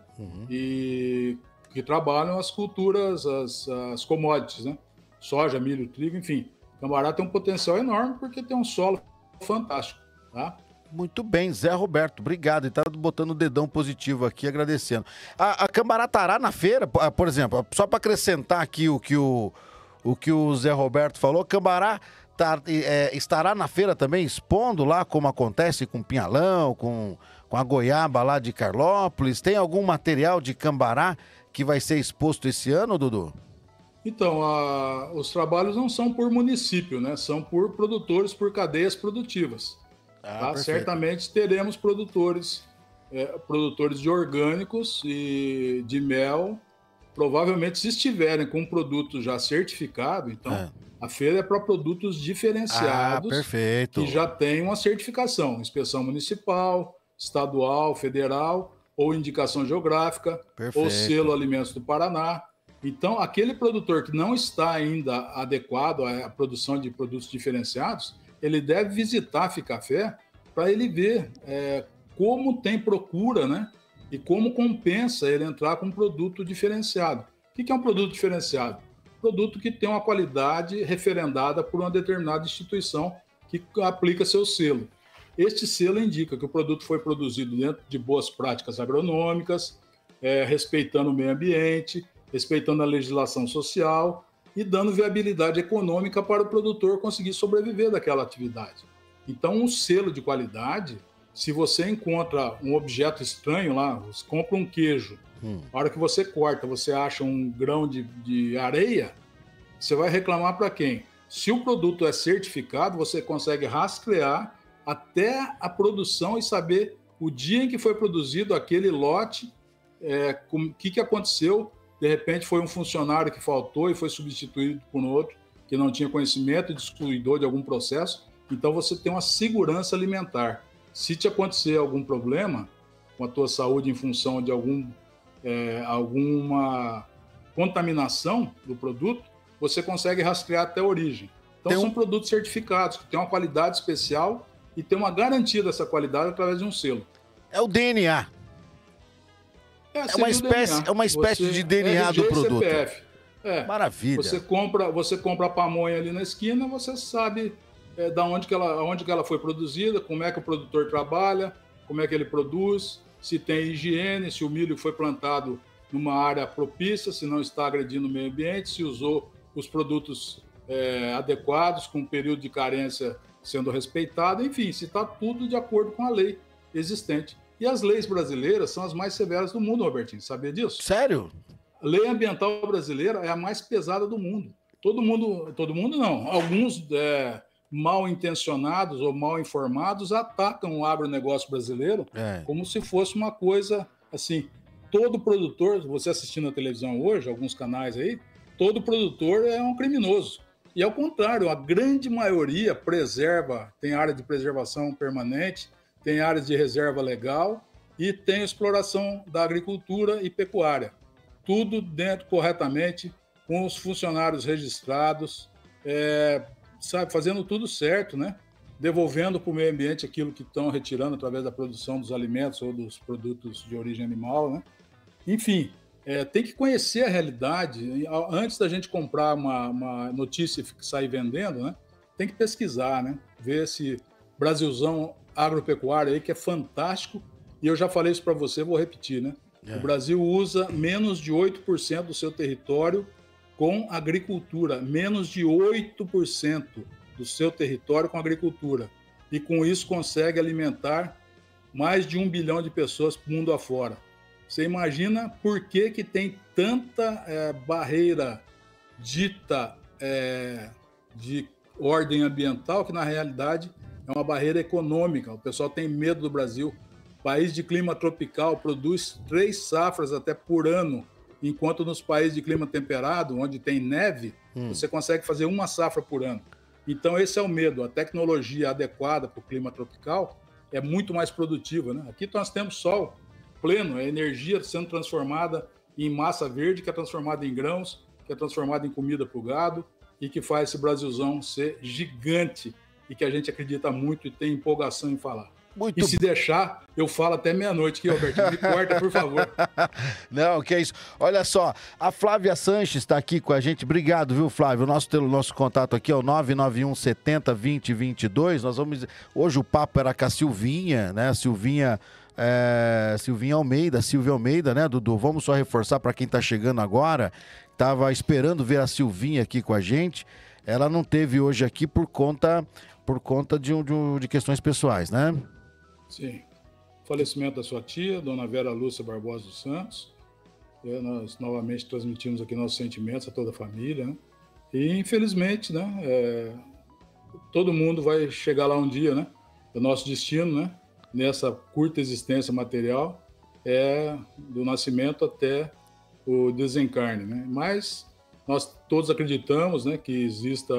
B: E que trabalham as culturas, as commodities, né? Soja, milho, trigo, enfim. Cambará tem um potencial enorme porque tem um solo fantástico, tá?
A: Muito bem, Zé Roberto, obrigado. Ele está botando o dedão positivo aqui, agradecendo. A Cambará estará na feira, por exemplo, só para acrescentar aqui o que o Zé Roberto falou, Cambará estará na feira também expondo lá, como acontece com Pinhalão, com a goiaba lá de Carlópolis. Tem algum material de Cambará que vai ser exposto esse ano, Dudu?
B: Então, os trabalhos não são por município, né? São por produtores, por cadeias produtivas. Tá? Certamente teremos produtores de orgânicos e de mel. Provavelmente, se estiverem com um produto já certificado, então a feira é para produtos diferenciados que já têm uma certificação, inspeção municipal, estadual, federal, ou indicação geográfica, ou selo Alimentos do Paraná. Então, aquele produtor que não está ainda adequado à produção de produtos diferenciados, ele deve visitar a Ficafé para ele ver como tem procura, né? E como compensa ele entrar com um produto diferenciado. O que é um produto diferenciado? Produto que tem uma qualidade referendada por uma determinada instituição que aplica seu selo. Este selo indica que o produto foi produzido dentro de boas práticas agronômicas, respeitando o meio ambiente, respeitando a legislação social e dando viabilidade econômica para o produtor conseguir sobreviver daquela atividade. Então, um selo de qualidade, se você encontra um objeto estranho lá, você compra um queijo, a hora que você corta, você acha um grão de areia, você vai reclamar para quem? Se o produto é certificado, você consegue rastrear até a produção e saber o dia em que foi produzido aquele lote, o que aconteceu. De repente foi um funcionário que faltou e foi substituído por outro que não tinha conhecimento e descuidou de algum processo. Então você tem uma segurança alimentar. Se te acontecer algum problema com a tua saúde em função de alguma contaminação do produto, você consegue rastrear até a origem. Então são produtos certificados, que têm uma qualidade especial e tem uma garantia dessa qualidade através de um selo.
A: É o DNA. É uma espécie de DNA do produto.
B: CPF.
A: Maravilha.
B: Você compra a pamonha ali na esquina, você sabe onde que ela foi produzida, como é que o produtor trabalha, como é que ele produz, se tem higiene, se o milho foi plantado numa área propícia, se não está agredindo o meio ambiente, se usou os produtos adequados, com o período de carência sendo respeitado, enfim, se está tudo de acordo com a lei existente. E as leis brasileiras são as mais severas do mundo, Robertinho, sabia disso?
A: Sério?
B: A lei ambiental brasileira é a mais pesada do mundo. Todo mundo não, alguns mal intencionados ou mal informados atacam o agronegócio brasileiro como se fosse uma coisa assim. Todo produtor, você assistindo a televisão hoje, alguns canais aí, todo produtor é um criminoso. E ao contrário, a grande maioria preserva, tem área de preservação permanente, tem áreas de reserva legal e tem exploração da agricultura e pecuária. Tudo dentro corretamente, com os funcionários registrados, fazendo tudo certo, né? Devolvendo para o meio ambiente aquilo que estão retirando através da produção dos alimentos ou dos produtos de origem animal, né? Enfim, tem que conhecer a realidade. Antes da gente comprar uma notícia e sair vendendo, né? Tem que pesquisar, né? Ver esse Brasilzão agropecuário aí, que é fantástico. E eu já falei isso para você, vou repetir, né? O Brasil usa menos de 8% do seu território com agricultura, menos de 8% do seu território com agricultura. E com isso consegue alimentar mais de 1 bilhão de pessoas mundo afora. Você imagina por que tem tanta barreira dita de ordem ambiental, que na realidade é uma barreira econômica. O pessoal tem medo do Brasil. País de clima tropical produz 3 safras até por ano, enquanto nos países de clima temperado, onde tem neve, você consegue fazer 1 safra por ano. Então esse é o medo. A tecnologia adequada para o clima tropical é muito mais produtiva, né? Aqui nós temos sol pleno, é energia sendo transformada em massa verde, que é transformada em grãos, que é transformada em comida para o gado e que faz esse Brasilzão ser gigante e que a gente acredita muito e tem empolgação em falar. E se deixar, eu falo até meia-noite aqui, Robertinho. Me corta, por favor.
A: Não, que é isso. Olha só, a Flávia Sanches está aqui com a gente. Obrigado, viu, Flávio? Nosso contato aqui é o 991 70 20 22. Hoje o papo era com a Silvinha, né? Silvia Almeida, né, Dudu? Vamos só reforçar para quem está chegando agora. Estava esperando ver a Silvinha aqui com a gente. Ela não teve hoje aqui por conta de questões pessoais, né?
B: Sim. Falecimento da sua tia, dona Vera Lúcia Barbosa dos Santos. Nós novamente transmitimos aqui nossos sentimentos a toda a família, né? E infelizmente, né, todo mundo vai chegar lá um dia, né? O nosso destino, né? Nessa curta existência material do nascimento até o desencarne, né? Mas nós todos acreditamos, né, que exista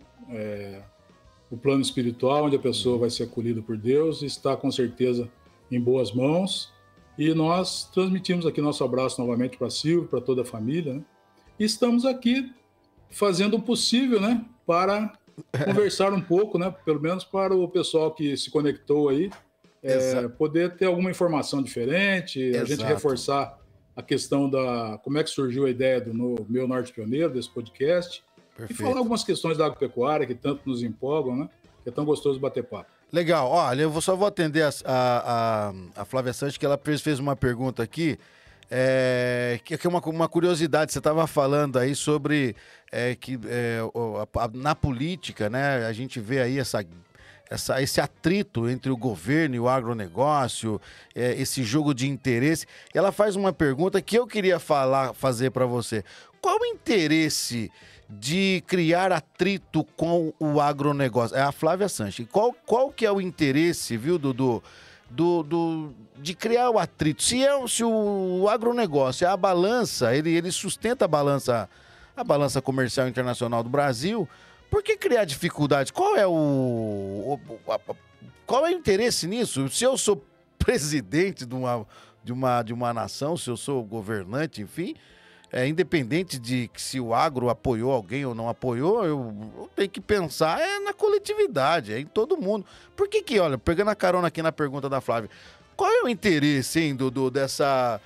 B: o plano espiritual, onde a pessoa vai ser acolhida por Deus e está com certeza em boas mãos. E nós transmitimos aqui nosso abraço novamente para a Silvia, para toda a família, né? E estamos aqui fazendo o possível, né, para conversar um pouco, né, pelo menos para o pessoal que se conectou aí, poder ter alguma informação diferente, a gente reforçar a questão da como é que surgiu a ideia do Meu Norte Pioneiro, desse podcast. Perfeito. E falar algumas questões da agropecuária que tanto nos empolgam, né? Que é tão gostoso bater papo.
A: Legal. Olha, eu só vou atender a Flávia Sanches, que ela fez uma pergunta aqui. Que é uma curiosidade, você estava falando aí sobre na política, né? A gente vê aí esse atrito entre o governo e o agronegócio, esse jogo de interesse. Ela faz uma pergunta que eu queria fazer para você. Qual o interesse de criar atrito com o agronegócio? É a Flávia Sanches. Qual que é o interesse, viu, Dudu, de criar o atrito? Se o agronegócio é a balança, ele sustenta a balança comercial internacional do Brasil, por que criar dificuldades? Qual é o interesse nisso? Se eu sou presidente de uma nação, se eu sou governante, enfim, independente de se o agro apoiou alguém ou não apoiou, eu tenho que pensar na coletividade, em todo mundo. Por que, olha, pegando a carona aqui na pergunta da Flávia, qual é o interesse, hein, dessa...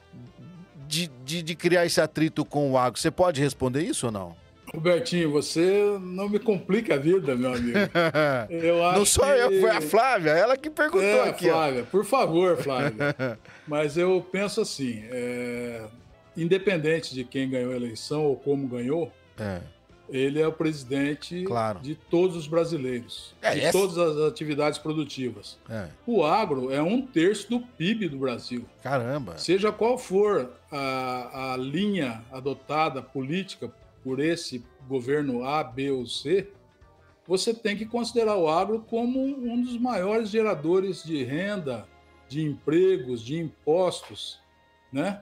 A: De criar esse atrito com o agro? Você pode responder isso ou não?
B: Robertinho, você não me complica a vida, meu amigo. Eu acho
A: não sou eu, foi a Flávia, ela que perguntou aqui.
B: Flávia, por favor, Flávia. Mas eu penso assim, independente de quem ganhou a eleição ou como ganhou, ele é o presidente de todos os brasileiros, de todas as atividades produtivas. O agro é 1/3 do PIB do Brasil.
A: Caramba!
B: Seja qual for a linha adotada política por esse governo A, B ou C, você tem que considerar o agro como um dos maiores geradores de renda, de empregos, de impostos, né?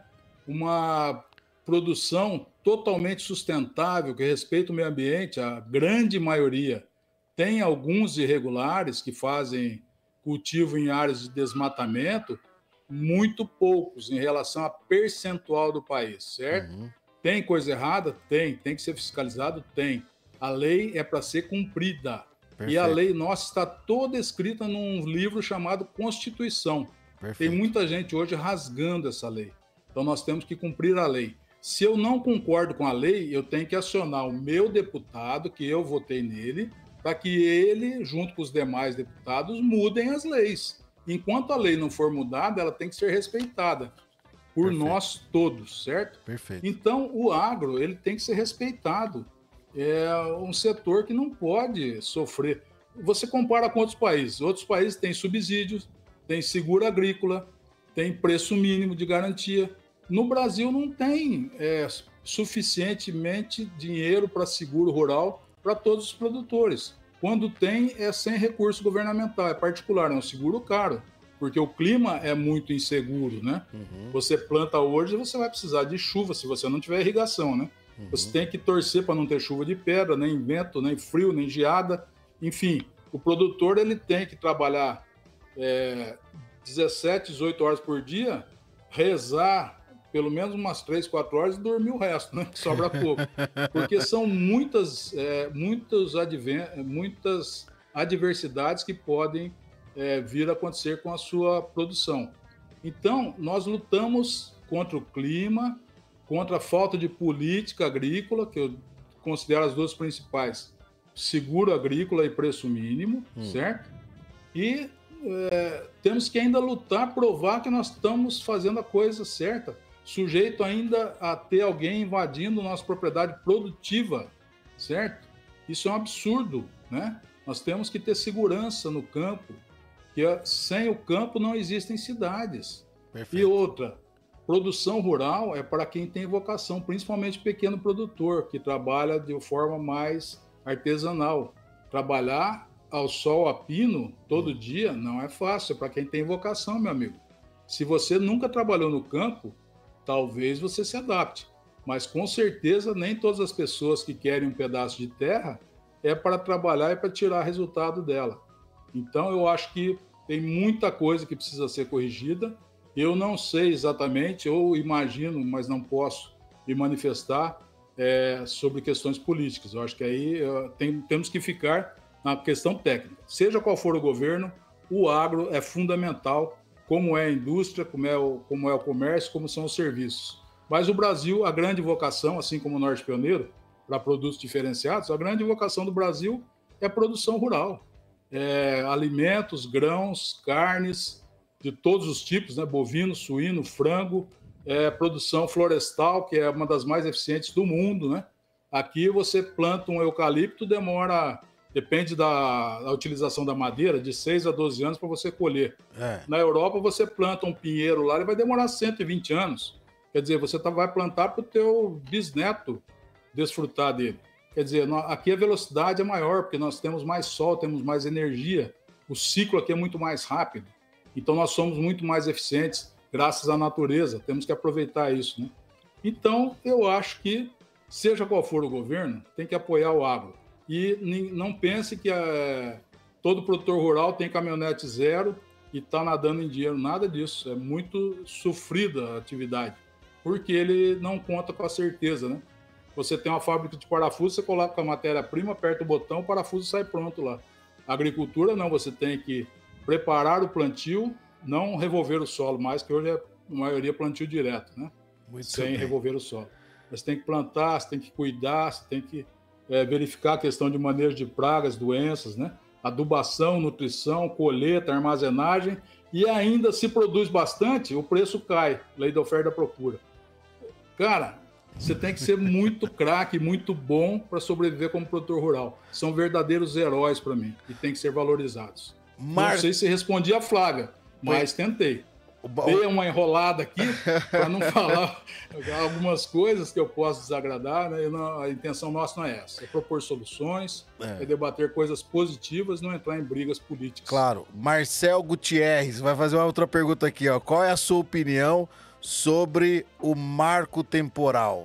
B: Uma produção totalmente sustentável, que respeita o meio ambiente, a grande maioria. Tem alguns irregulares que fazem cultivo em áreas de desmatamento, muito poucos em relação a percentual do país, certo? Uhum. Tem coisa errada? Tem que ser fiscalizado? Tem. A lei é para ser cumprida. Perfeito. E a lei nossa está toda escrita num livro chamado Constituição. Perfeito. Tem muita gente hoje rasgando essa lei. Então nós temos que cumprir a lei. Se eu não concordo com a lei, eu tenho que acionar o meu deputado, que eu votei nele, para que ele, junto com os demais deputados, mudem as leis. Enquanto a lei não for mudada, ela tem que ser respeitada por Perfeito. Nós todos, certo?
A: Perfeito.
B: Então, o agro ele tem que ser respeitado. É um setor que não pode sofrer. Você compara com outros países. Outros países têm subsídios, têm seguro agrícola, têm preço mínimo de garantia. No Brasil não tem suficientemente dinheiro para seguro rural para todos os produtores. Quando tem, é sem recurso governamental, é particular, é um seguro caro. Porque o clima é muito inseguro, né? Uhum. Você planta hoje, você vai precisar de chuva se você não tiver irrigação, né? Uhum. Você tem que torcer para não ter chuva de pedra, nem vento, nem frio, nem geada. Enfim, o produtor ele tem que trabalhar 17, 18 horas por dia, rezar pelo menos umas 3, 4 horas e dormir o resto, né? Que sobra pouco. Porque são muitas adversidades que podem vir a acontecer com a sua produção. Então, nós lutamos contra o clima, contra a falta de política agrícola, que eu considero as duas principais, seguro agrícola e preço mínimo, certo? E temos que ainda lutar, provar que nós estamos fazendo a coisa certa, sujeito ainda a ter alguém invadindo nossa propriedade produtiva, certo? Isso é um absurdo, né? Nós temos que ter segurança no campo, que sem o campo não existem cidades. Perfeito. E outra, produção rural é para quem tem vocação, principalmente pequeno produtor, que trabalha de forma mais artesanal. Trabalhar ao sol a pino todo dia não é fácil, é para quem tem vocação, meu amigo. Se você nunca trabalhou no campo, talvez você se adapte, mas com certeza nem todas as pessoas que querem um pedaço de terra é para trabalhar e para tirar resultado dela. Então, eu acho que tem muita coisa que precisa ser corrigida. Eu não sei exatamente, ou imagino, mas não posso me manifestar sobre questões políticas. Eu acho que aí temos que ficar na questão técnica. Seja qual for o governo, o agro é fundamental, como é a indústria, como é o comércio, como são os serviços. Mas o Brasil, a grande vocação, assim como o Norte Pioneiro, para produtos diferenciados, a grande vocação do Brasil é a produção rural. Alimentos, grãos, carnes de todos os tipos, né? Bovino, suíno, frango, produção florestal, que é uma das mais eficientes do mundo, né? Aqui você planta um eucalipto, depende da utilização da madeira, de 6 a 12 anos para você colher. Na Europa, você planta um pinheiro lá, ele vai demorar 120 anos. Quer dizer, você vai plantar para o teu bisneto desfrutar dele. Quer dizer, aqui a velocidade é maior, porque nós temos mais sol, temos mais energia. O ciclo aqui é muito mais rápido. Então, nós somos muito mais eficientes, graças à natureza. Temos que aproveitar isso, né? Então, eu acho que, seja qual for o governo, tem que apoiar o agro. E não pense que todo produtor rural tem caminhonete zero e está nadando em dinheiro. Nada disso. É muito sofrida a atividade, porque ele não conta com a certeza, né? Você tem uma fábrica de parafuso, você coloca a matéria-prima, aperta o botão, o parafuso sai pronto lá. A agricultura não, você tem que preparar o plantio, não revolver o solo mais, que hoje a maioria é plantio direto, né? Sem revolver o solo. Você tem que plantar, você tem que cuidar, você tem que verificar a questão de manejo de pragas, doenças, né? Adubação, nutrição, colheita, armazenagem, e ainda se produz bastante, o preço cai, lei da oferta e da procura. Cara, você tem que ser muito craque, muito bom para sobreviver como produtor rural. São verdadeiros heróis para mim e tem que ser valorizados. Não sei se respondi a Flávia, mas tentei. Dei uma enrolada aqui para não falar algumas coisas que eu posso desagradar, né? A intenção nossa não é essa. É propor soluções, é debater coisas positivas, não entrar em brigas políticas.
A: Claro. Marcel Gutierrez vai fazer uma outra pergunta aqui, ó. Qual é a sua opinião sobre o marco temporal?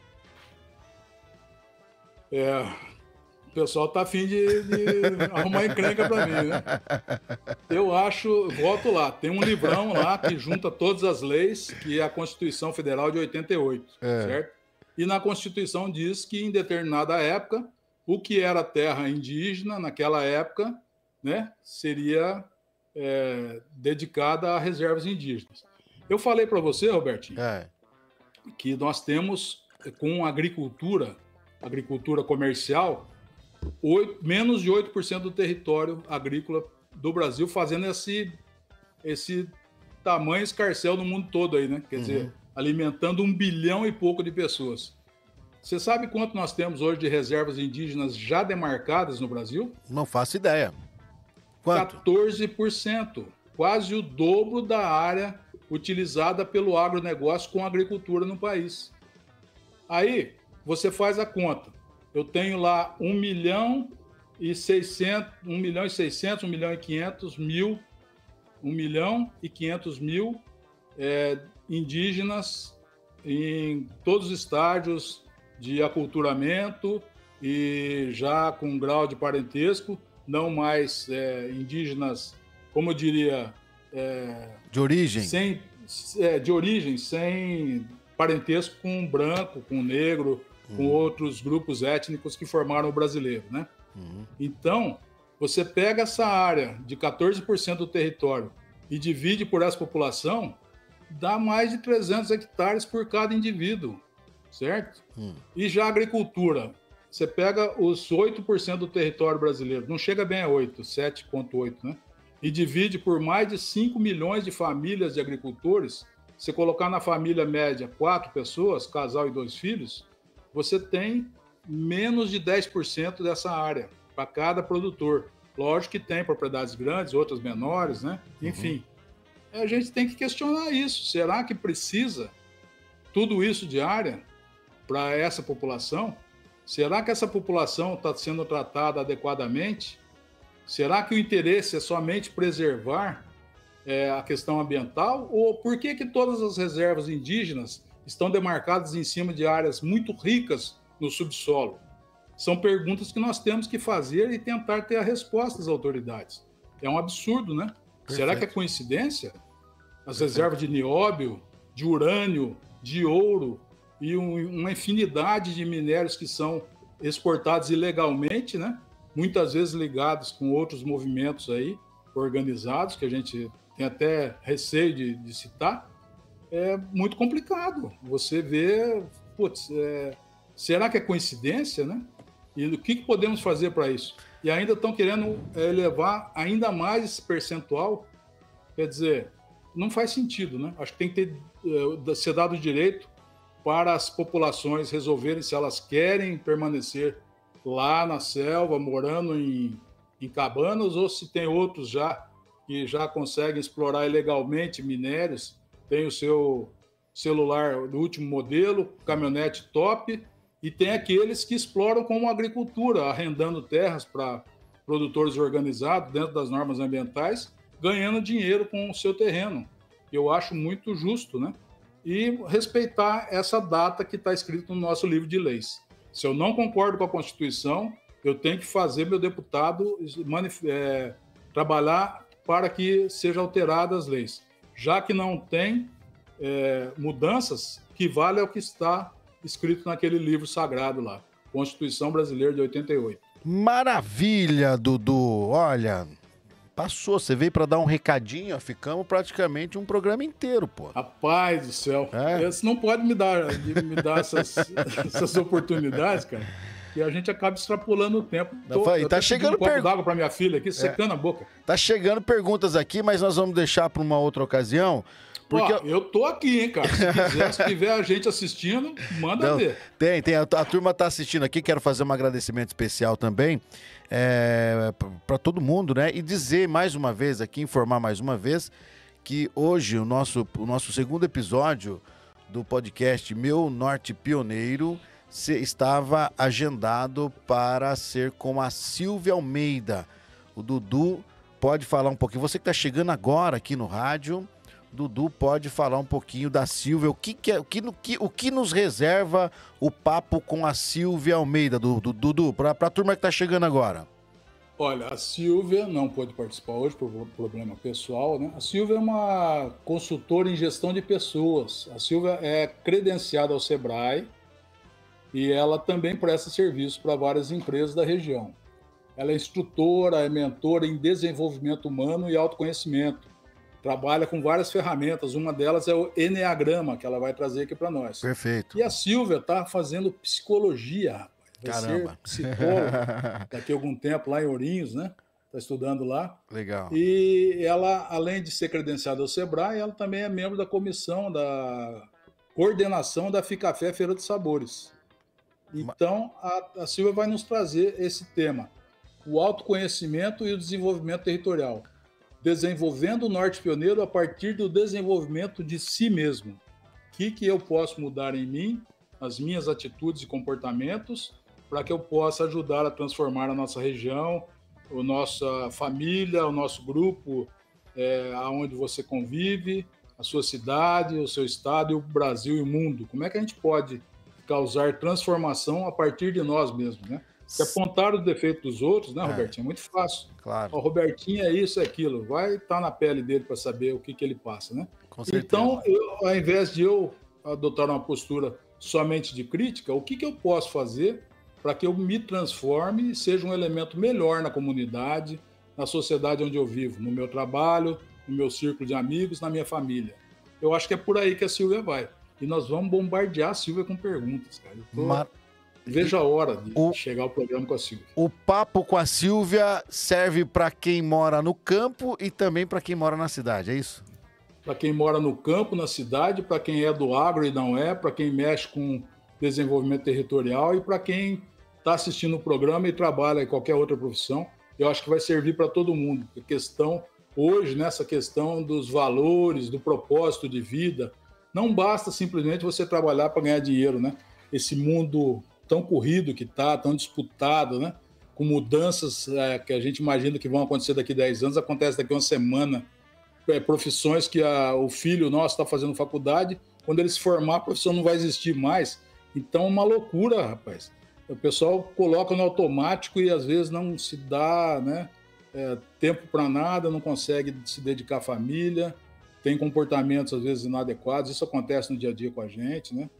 B: O pessoal tá afim de arrumar encrenca para mim, né? Eu acho, volto lá, tem um livrão lá que junta todas as leis, que é a Constituição Federal de 88, certo? E na Constituição diz que em determinada época, o que era terra indígena naquela época, né, seria dedicada a reservas indígenas. Eu falei para você, Robertinho, que nós temos, com agricultura comercial, menos de 8% do território agrícola do Brasil fazendo esse tamanho escarcéu no mundo todo aí, né? Quer dizer, alimentando 1 bilhão e pouco de pessoas. Você sabe quanto nós temos hoje de reservas indígenas já demarcadas no Brasil?
A: Não faço ideia. Quanto?
B: 14%. Quase o dobro da área utilizada pelo agronegócio com a agricultura no país. Aí, você faz a conta. Eu tenho lá 1 milhão e 500 mil indígenas em todos os estágios de aculturamento e já com um grau de parentesco, não mais indígenas, como eu diria...
A: de origem?
B: Sem parentesco com branco, com negro, com outros grupos étnicos que formaram o brasileiro, né? Então, você pega essa área de 14% do território e divide por essa população, dá mais de 300 hectares por cada indivíduo, certo? E já a agricultura, você pega os 8% do território brasileiro, não chega bem a 8, 7,8, né? E divide por mais de 5 milhões de famílias de agricultores, você colocar na família média 4 pessoas, casal e 2 filhos, você tem menos de 10% dessa área para cada produtor. Lógico que tem propriedades grandes, outras menores, né? Enfim, a gente tem que questionar isso. Será que precisa tudo isso de área para essa população? Será que essa população está sendo tratada adequadamente? Será que o interesse é somente preservar a questão ambiental? Ou por que todas as reservas indígenas estão demarcadas em cima de áreas muito ricas no subsolo? São perguntas que nós temos que fazer e tentar ter a resposta das autoridades. É um absurdo, né? Perfeito. Será que é coincidência? As reservas de nióbio, de urânio, de ouro e uma infinidade de minérios que são exportados ilegalmente, né? Muitas vezes ligados com outros movimentos aí, organizados, que a gente tem até receio de citar. É muito complicado. Você vê, será que é coincidência, né? E o que podemos fazer para isso? E ainda estão querendo elevar ainda mais esse percentual. Quer dizer, não faz sentido, né? Acho que tem que ser dado direito para as populações resolverem se elas querem permanecer lá na selva, morando em cabanas, ou se tem outros que já conseguem explorar ilegalmente minérios, tem o seu celular do último modelo, caminhonete top, e tem aqueles que exploram como agricultura, arrendando terras para produtores organizados dentro das normas ambientais, ganhando dinheiro com o seu terreno. Eu acho muito justo, né? E respeitar essa data que está escrito no nosso livro de leis. Se eu não concordo com a Constituição, eu tenho que fazer meu deputado trabalhar para que sejam alteradas as leis. Já que não tem mudanças, que vale ao que está escrito naquele livro sagrado lá, Constituição Brasileira de 88.
A: Maravilha, Dudu! Olha, passou, você veio para dar um recadinho, ficamos praticamente um programa inteiro, pô.
B: Rapaz do céu, você não pode me dar essas oportunidades, cara, que a gente acaba extrapolando o tempo.
A: Tá chegando
B: um copo d'água para minha filha aqui, secando a boca.
A: Tá chegando perguntas aqui, mas nós vamos deixar para uma outra ocasião. Porque
B: eu tô aqui, hein, cara. Se tiver a gente assistindo, manda ver.
A: Tem. A turma tá assistindo aqui. Quero fazer um agradecimento especial também para todo mundo, né? E dizer mais uma vez aqui, informar mais uma vez, que hoje o nosso segundo episódio do podcast Meu Norte Pioneiro estava agendado para ser com a Silvia Almeida. O Dudu pode falar um pouquinho. Você que está chegando agora aqui no rádio, Dudu pode falar um pouquinho da Silvia. O que nos reserva o papo com a Silvia Almeida, Dudu, para a turma que está chegando agora?
B: Olha, a Silvia não pôde participar hoje por problema pessoal, né? A Silvia é uma consultora em gestão de pessoas. A Silvia é credenciada ao Sebrae e ela também presta serviço para várias empresas da região. Ela é instrutora, é mentora em desenvolvimento humano e autoconhecimento. Trabalha com várias ferramentas, uma delas é o Enneagrama, que ela vai trazer aqui para nós.
A: Perfeito.
B: E a Silvia está fazendo psicologia, rapaz. Vai
A: Caramba.
B: ser psicóloga daqui a algum tempo lá em Ourinhos, né? Está estudando lá.
A: Legal.
B: E ela, além de ser credenciada ao Sebrae, ela também é membro da comissão da coordenação da Ficafé Feira de Sabores. Então, a Silvia vai nos trazer esse tema, o autoconhecimento e o desenvolvimento territorial. Desenvolvendo o Norte Pioneiro a partir do desenvolvimento de si mesmo. O que eu posso mudar em mim, as minhas atitudes e comportamentos, para que eu possa ajudar a transformar a nossa região, a nossa família, o nosso grupo, aonde você convive, a sua cidade, o seu estado, o Brasil e o mundo. Como é que a gente pode causar transformação a partir de nós mesmos, né? Porque apontar os defeitos dos outros, né, Robertinho? É muito fácil.
A: Claro.
B: O Robertinho é isso, é aquilo. Vai estar na pele dele para saber o que ele passa, né?
A: Com certeza.
B: Então, ao invés de eu adotar uma postura somente de crítica, o que eu posso fazer para que eu me transforme e seja um elemento melhor na comunidade, na sociedade onde eu vivo, no meu trabalho, no meu círculo de amigos, na minha família? Eu acho que é por aí que a Silvia vai. E nós vamos bombardear a Silvia com perguntas, cara. Veja a hora de chegar ao programa com a Silvia.
A: O papo com a Silvia serve para quem mora no campo e também para quem mora na cidade, é isso?
B: Para quem mora no campo, na cidade, para quem é do agro e não é, para quem mexe com desenvolvimento territorial e para quem está assistindo o programa e trabalha em qualquer outra profissão. Eu acho que vai servir para todo mundo. A questão, hoje, nessa questão dos valores, do propósito de vida, não basta simplesmente você trabalhar para ganhar dinheiro, né? Esse mundo tão corrido que está, tão disputado, né? Com mudanças que a gente imagina que vão acontecer daqui a 10 anos, acontece daqui a uma semana. Profissões que o filho nosso está fazendo faculdade, quando ele se formar, a profissão não vai existir mais. Então, é uma loucura, rapaz. O pessoal coloca no automático e às vezes não se dá, né, tempo para nada, não consegue se dedicar à família, tem comportamentos às vezes inadequados. Isso acontece no dia a dia com a gente, né?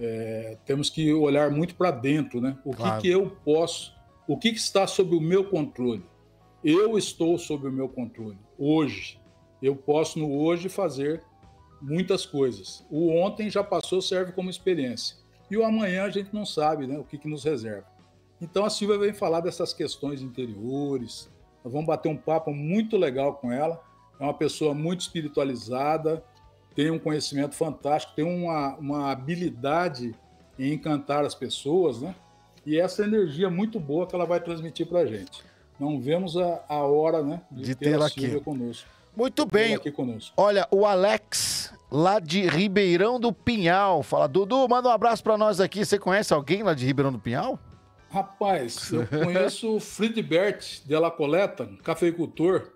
B: Temos que olhar muito para dentro, né?
A: Claro.
B: que eu posso, o que está sob o meu controle? Eu estou sob o meu controle. Hoje, eu posso no hoje fazer muitas coisas. O ontem já passou, serve como experiência. E o amanhã a gente não sabe, né, o que nos reserva. Então a Silvia vem falar dessas questões interiores. Nós vamos bater um papo muito legal com ela. é uma pessoa muito espiritualizada, tem um conhecimento fantástico, tem uma habilidade em encantar as pessoas, né? E essa energia muito boa que ela vai transmitir para a gente. Não vemos a hora, né, de ter a Silvia conosco.
A: Muito bem.
B: Aqui conosco.
A: Olha, o Alex, lá de Ribeirão do Pinhal, fala: Dudu, manda um abraço para nós aqui. Você conhece alguém lá de Ribeirão do Pinhal?
B: Rapaz, eu conheço o Fridbert Della Coleta, cafeicultor.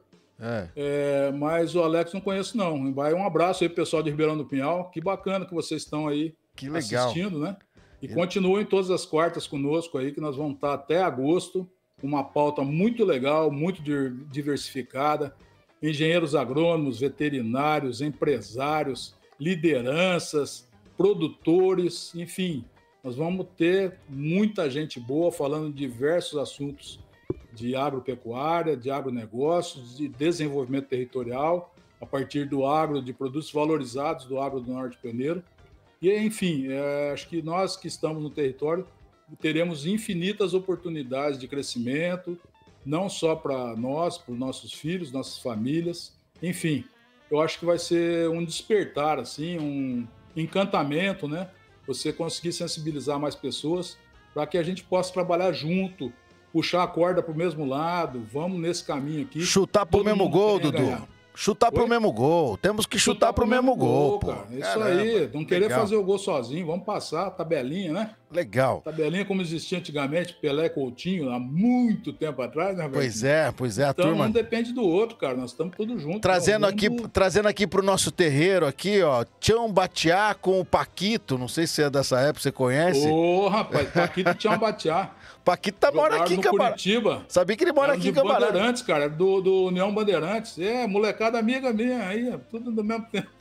B: Mas o Alex não conheço, não. Vai um abraço aí pro pessoal de Ribeirão do Pinhal. Que bacana que vocês estão aí assistindo, né? E continuem todas as quartas conosco aí, que nós vamos estar até agosto. Uma pauta muito legal, muito diversificada. Engenheiros agrônomos, veterinários, empresários, lideranças, produtores, enfim. Nós vamos ter muita gente boa falando de diversos assuntos de agropecuária, de agronegócios, de desenvolvimento territorial, a partir do agro, de produtos valorizados do agro do Norte Pioneiro. E, enfim, acho que nós que estamos no território teremos infinitas oportunidades de crescimento, não só para nós, para os nossos filhos, nossas famílias. Enfim, eu acho que vai ser um despertar, assim, um encantamento, né? Você conseguir sensibilizar mais pessoas para que a gente possa trabalhar junto, puxar a corda para o mesmo lado, vamos nesse caminho aqui.
A: Chutar para o mesmo gol, Dudu. Ganhar. Chutar para o mesmo gol. Temos que chutar para o mesmo gol, pô.
B: Cara. Isso aí. Não querer fazer o gol sozinho. Vamos passar a tabelinha, né?
A: Legal.
B: Tabelinha como existia antigamente, Pelé e Coutinho, há muito tempo atrás, né,
A: Robertinho? Pois é. A
B: então,
A: turma...
B: um depende do outro, cara. Nós estamos todos juntos.
A: Trazendo aqui pro nosso terreiro aqui, ó, Tchão Batiá com o Paquito. Não sei se é dessa época, você conhece?
B: Ô, rapaz, Paquito e Tchão Batiá.
A: Paquito mora aqui em
B: Curitiba.
A: Sabia que ele mora aqui em Camarão.
B: Bandeirantes, cara, do União Bandeirantes. Molecada amiga minha aí, tudo do mesmo tempo.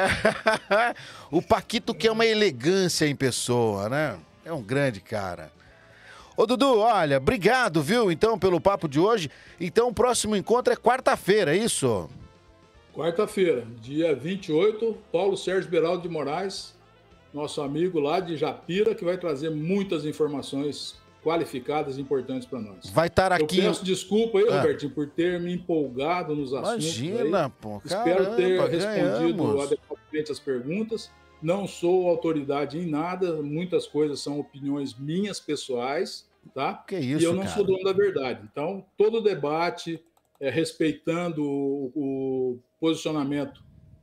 A: O Paquito que é uma elegância em pessoa, né? É um grande cara. Ô, Dudu, olha, obrigado, viu, então, pelo papo de hoje. Então, o próximo encontro é quarta-feira, é isso?
B: Quarta-feira, dia 28, Paulo Sérgio Beraldo de Moraes, nosso amigo lá de Japira, que vai trazer muitas informações qualificadas e importantes para nós.
A: Vai estar aqui...
B: Eu peço desculpa aí, Robertinho, por ter me empolgado nos assuntos.
A: Imagina,
B: aí.
A: Pô,
B: Espero ter respondido adequadamente as perguntas. Não sou autoridade em nada, muitas coisas são opiniões minhas pessoais, tá?
A: Que isso,
B: e eu não sou dono da verdade. Então, todo debate, respeitando o posicionamento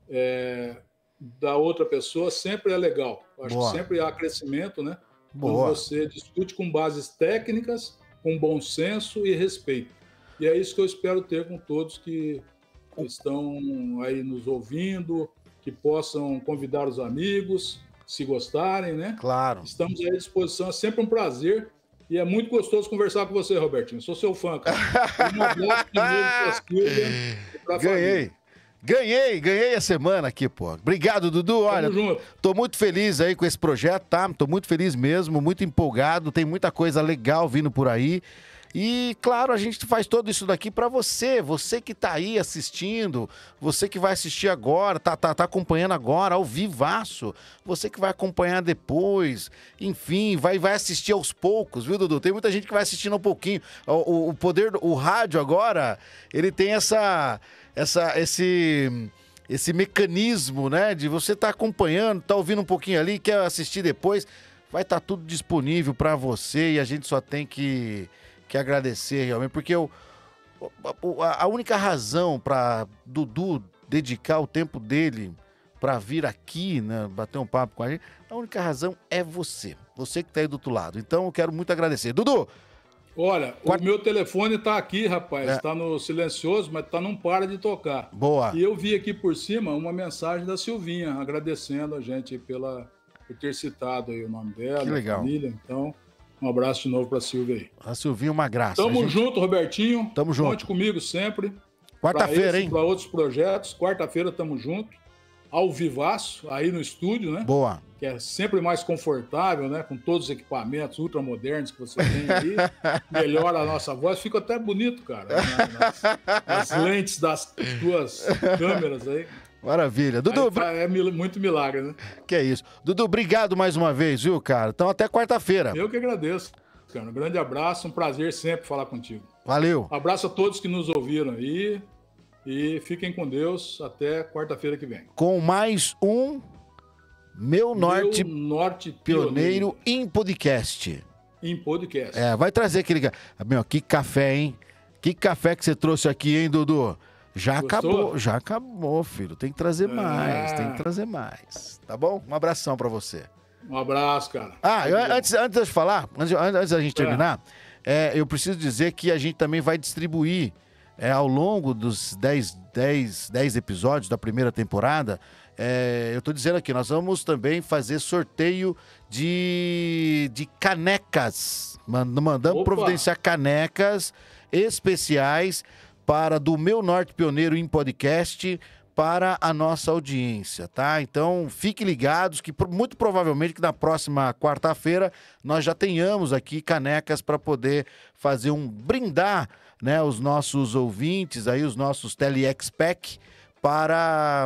B: da outra pessoa, sempre é legal. Acho que sempre há crescimento, né? Quando você discute com bases técnicas, com bom senso e respeito. E é isso que eu espero ter com todos que estão aí nos ouvindo, que possam convidar os amigos, se gostarem, né?
A: Claro.
B: Estamos aí à disposição, é sempre um prazer e é muito gostoso conversar com você, Robertinho. Sou seu fã, cara. Um abraço de novo pra Silvia e pra família.
A: Ganhei a semana aqui, pô. Obrigado, Dudu. Olha, tô muito feliz aí com esse projeto, tá? Tô muito feliz mesmo, muito empolgado. Tem muita coisa legal vindo por aí. E, claro, a gente faz tudo isso daqui pra você que tá aí assistindo, você que vai assistir agora, tá acompanhando agora, ao vivaço, você que vai acompanhar depois, enfim, vai assistir aos poucos, viu, Dudu? Tem muita gente que vai assistindo um pouquinho. O poder, o rádio agora, ele tem esse mecanismo, né, de você tá acompanhando, tá ouvindo um pouquinho ali, quer assistir depois, vai estar tudo disponível pra você e a gente só tem que agradecer realmente, porque a única razão para Dudu dedicar o tempo dele para vir aqui, né, bater um papo com a gente, a única razão é você que tá aí do outro lado. Então eu quero muito agradecer. Dudu!
B: Olha, o meu telefone tá aqui, rapaz, tá no silencioso, mas não para de tocar.
A: Boa!
B: E eu vi aqui por cima uma mensagem da Silvinha, agradecendo a gente por ter citado aí o nome dela,
A: que legal.
B: A família, então... Um abraço de novo para a Silvia aí.
A: A Silvinha, uma graça.
B: Tamo junto, Robertinho.
A: Tamo junto.
B: Conte comigo sempre.
A: Quarta-feira, hein?
B: Para outros projetos. Quarta-feira tamo junto. Ao vivaço, aí no estúdio, né?
A: Boa.
B: Que é sempre mais confortável, né? Com todos os equipamentos ultramodernos que você tem aí. Melhora a nossa voz. Fica até bonito, cara. Nas lentes das tuas câmeras aí.
A: Maravilha. Dudu...
B: É muito milagre, né?
A: Que é isso. Dudu, obrigado mais uma vez, viu, cara? Então até quarta-feira.
B: Eu que agradeço, cara. Um grande abraço, um prazer sempre falar contigo.
A: Valeu.
B: Abraço a todos que nos ouviram aí E fiquem com Deus até quarta-feira que vem.
A: Com mais um Meu Norte Pioneiro em podcast.
B: Em podcast.
A: Vai trazer aquele... Meu, que café, hein? Que café que você trouxe aqui, hein, Dudu? Já acabou, filho. Tem que trazer mais, Tá bom? Um abração pra você.
B: Um abraço, cara.
A: Antes de falar, antes da gente terminar, eu preciso dizer que a gente também vai distribuir ao longo dos 10 episódios da primeira temporada. Eu tô dizendo aqui, nós vamos também fazer sorteio de canecas. Mandamos providenciar canecas especiais do Meu Norte Pioneiro em podcast para a nossa audiência, tá? Então, fiquem ligados que muito provavelmente que na próxima quarta-feira nós já tenhamos aqui canecas para poder fazer brindar, né, os nossos ouvintes, aí os nossos Tele-Expec para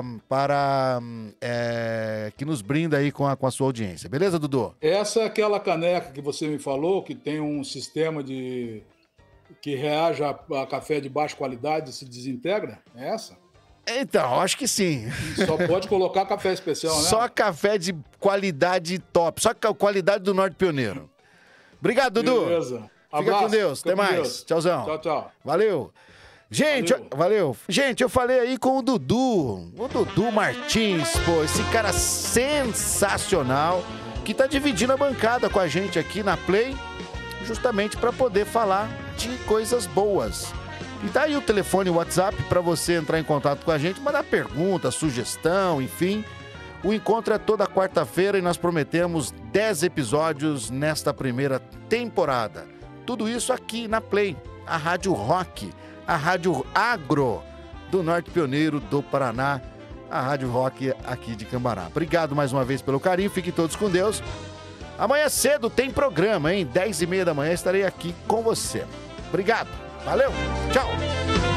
A: que nos brinda aí com a sua audiência. Beleza, Dudu?
B: Essa é aquela caneca que você me falou, que tem um sistema que reage a café de baixa qualidade e se desintegra? É essa?
A: Então, acho que sim.
B: Só pode colocar café especial, né?
A: Só café de qualidade top. Só qualidade do Norte Pioneiro. Obrigado, Dudu.
B: Beleza.
A: Fica com Deus. Até mais. Tchauzão.
B: Tchau, tchau.
A: Valeu. Gente, valeu. Gente, eu falei aí com o Dudu Martins, esse cara sensacional que tá dividindo a bancada com a gente aqui na Play, justamente para poder falar de coisas boas. E tá aí o telefone e o WhatsApp para você entrar em contato com a gente, mandar pergunta, sugestão, enfim. O encontro é toda quarta-feira e nós prometemos 10 episódios nesta primeira temporada. Tudo isso aqui na Play, a Rádio Rock, a Rádio Agro do Norte Pioneiro do Paraná, a Rádio Rock aqui de Cambará. Obrigado mais uma vez pelo carinho, fiquem todos com Deus. Amanhã cedo tem programa, hein? 10h30 da manhã estarei aqui com você. Obrigado, valeu, tchau!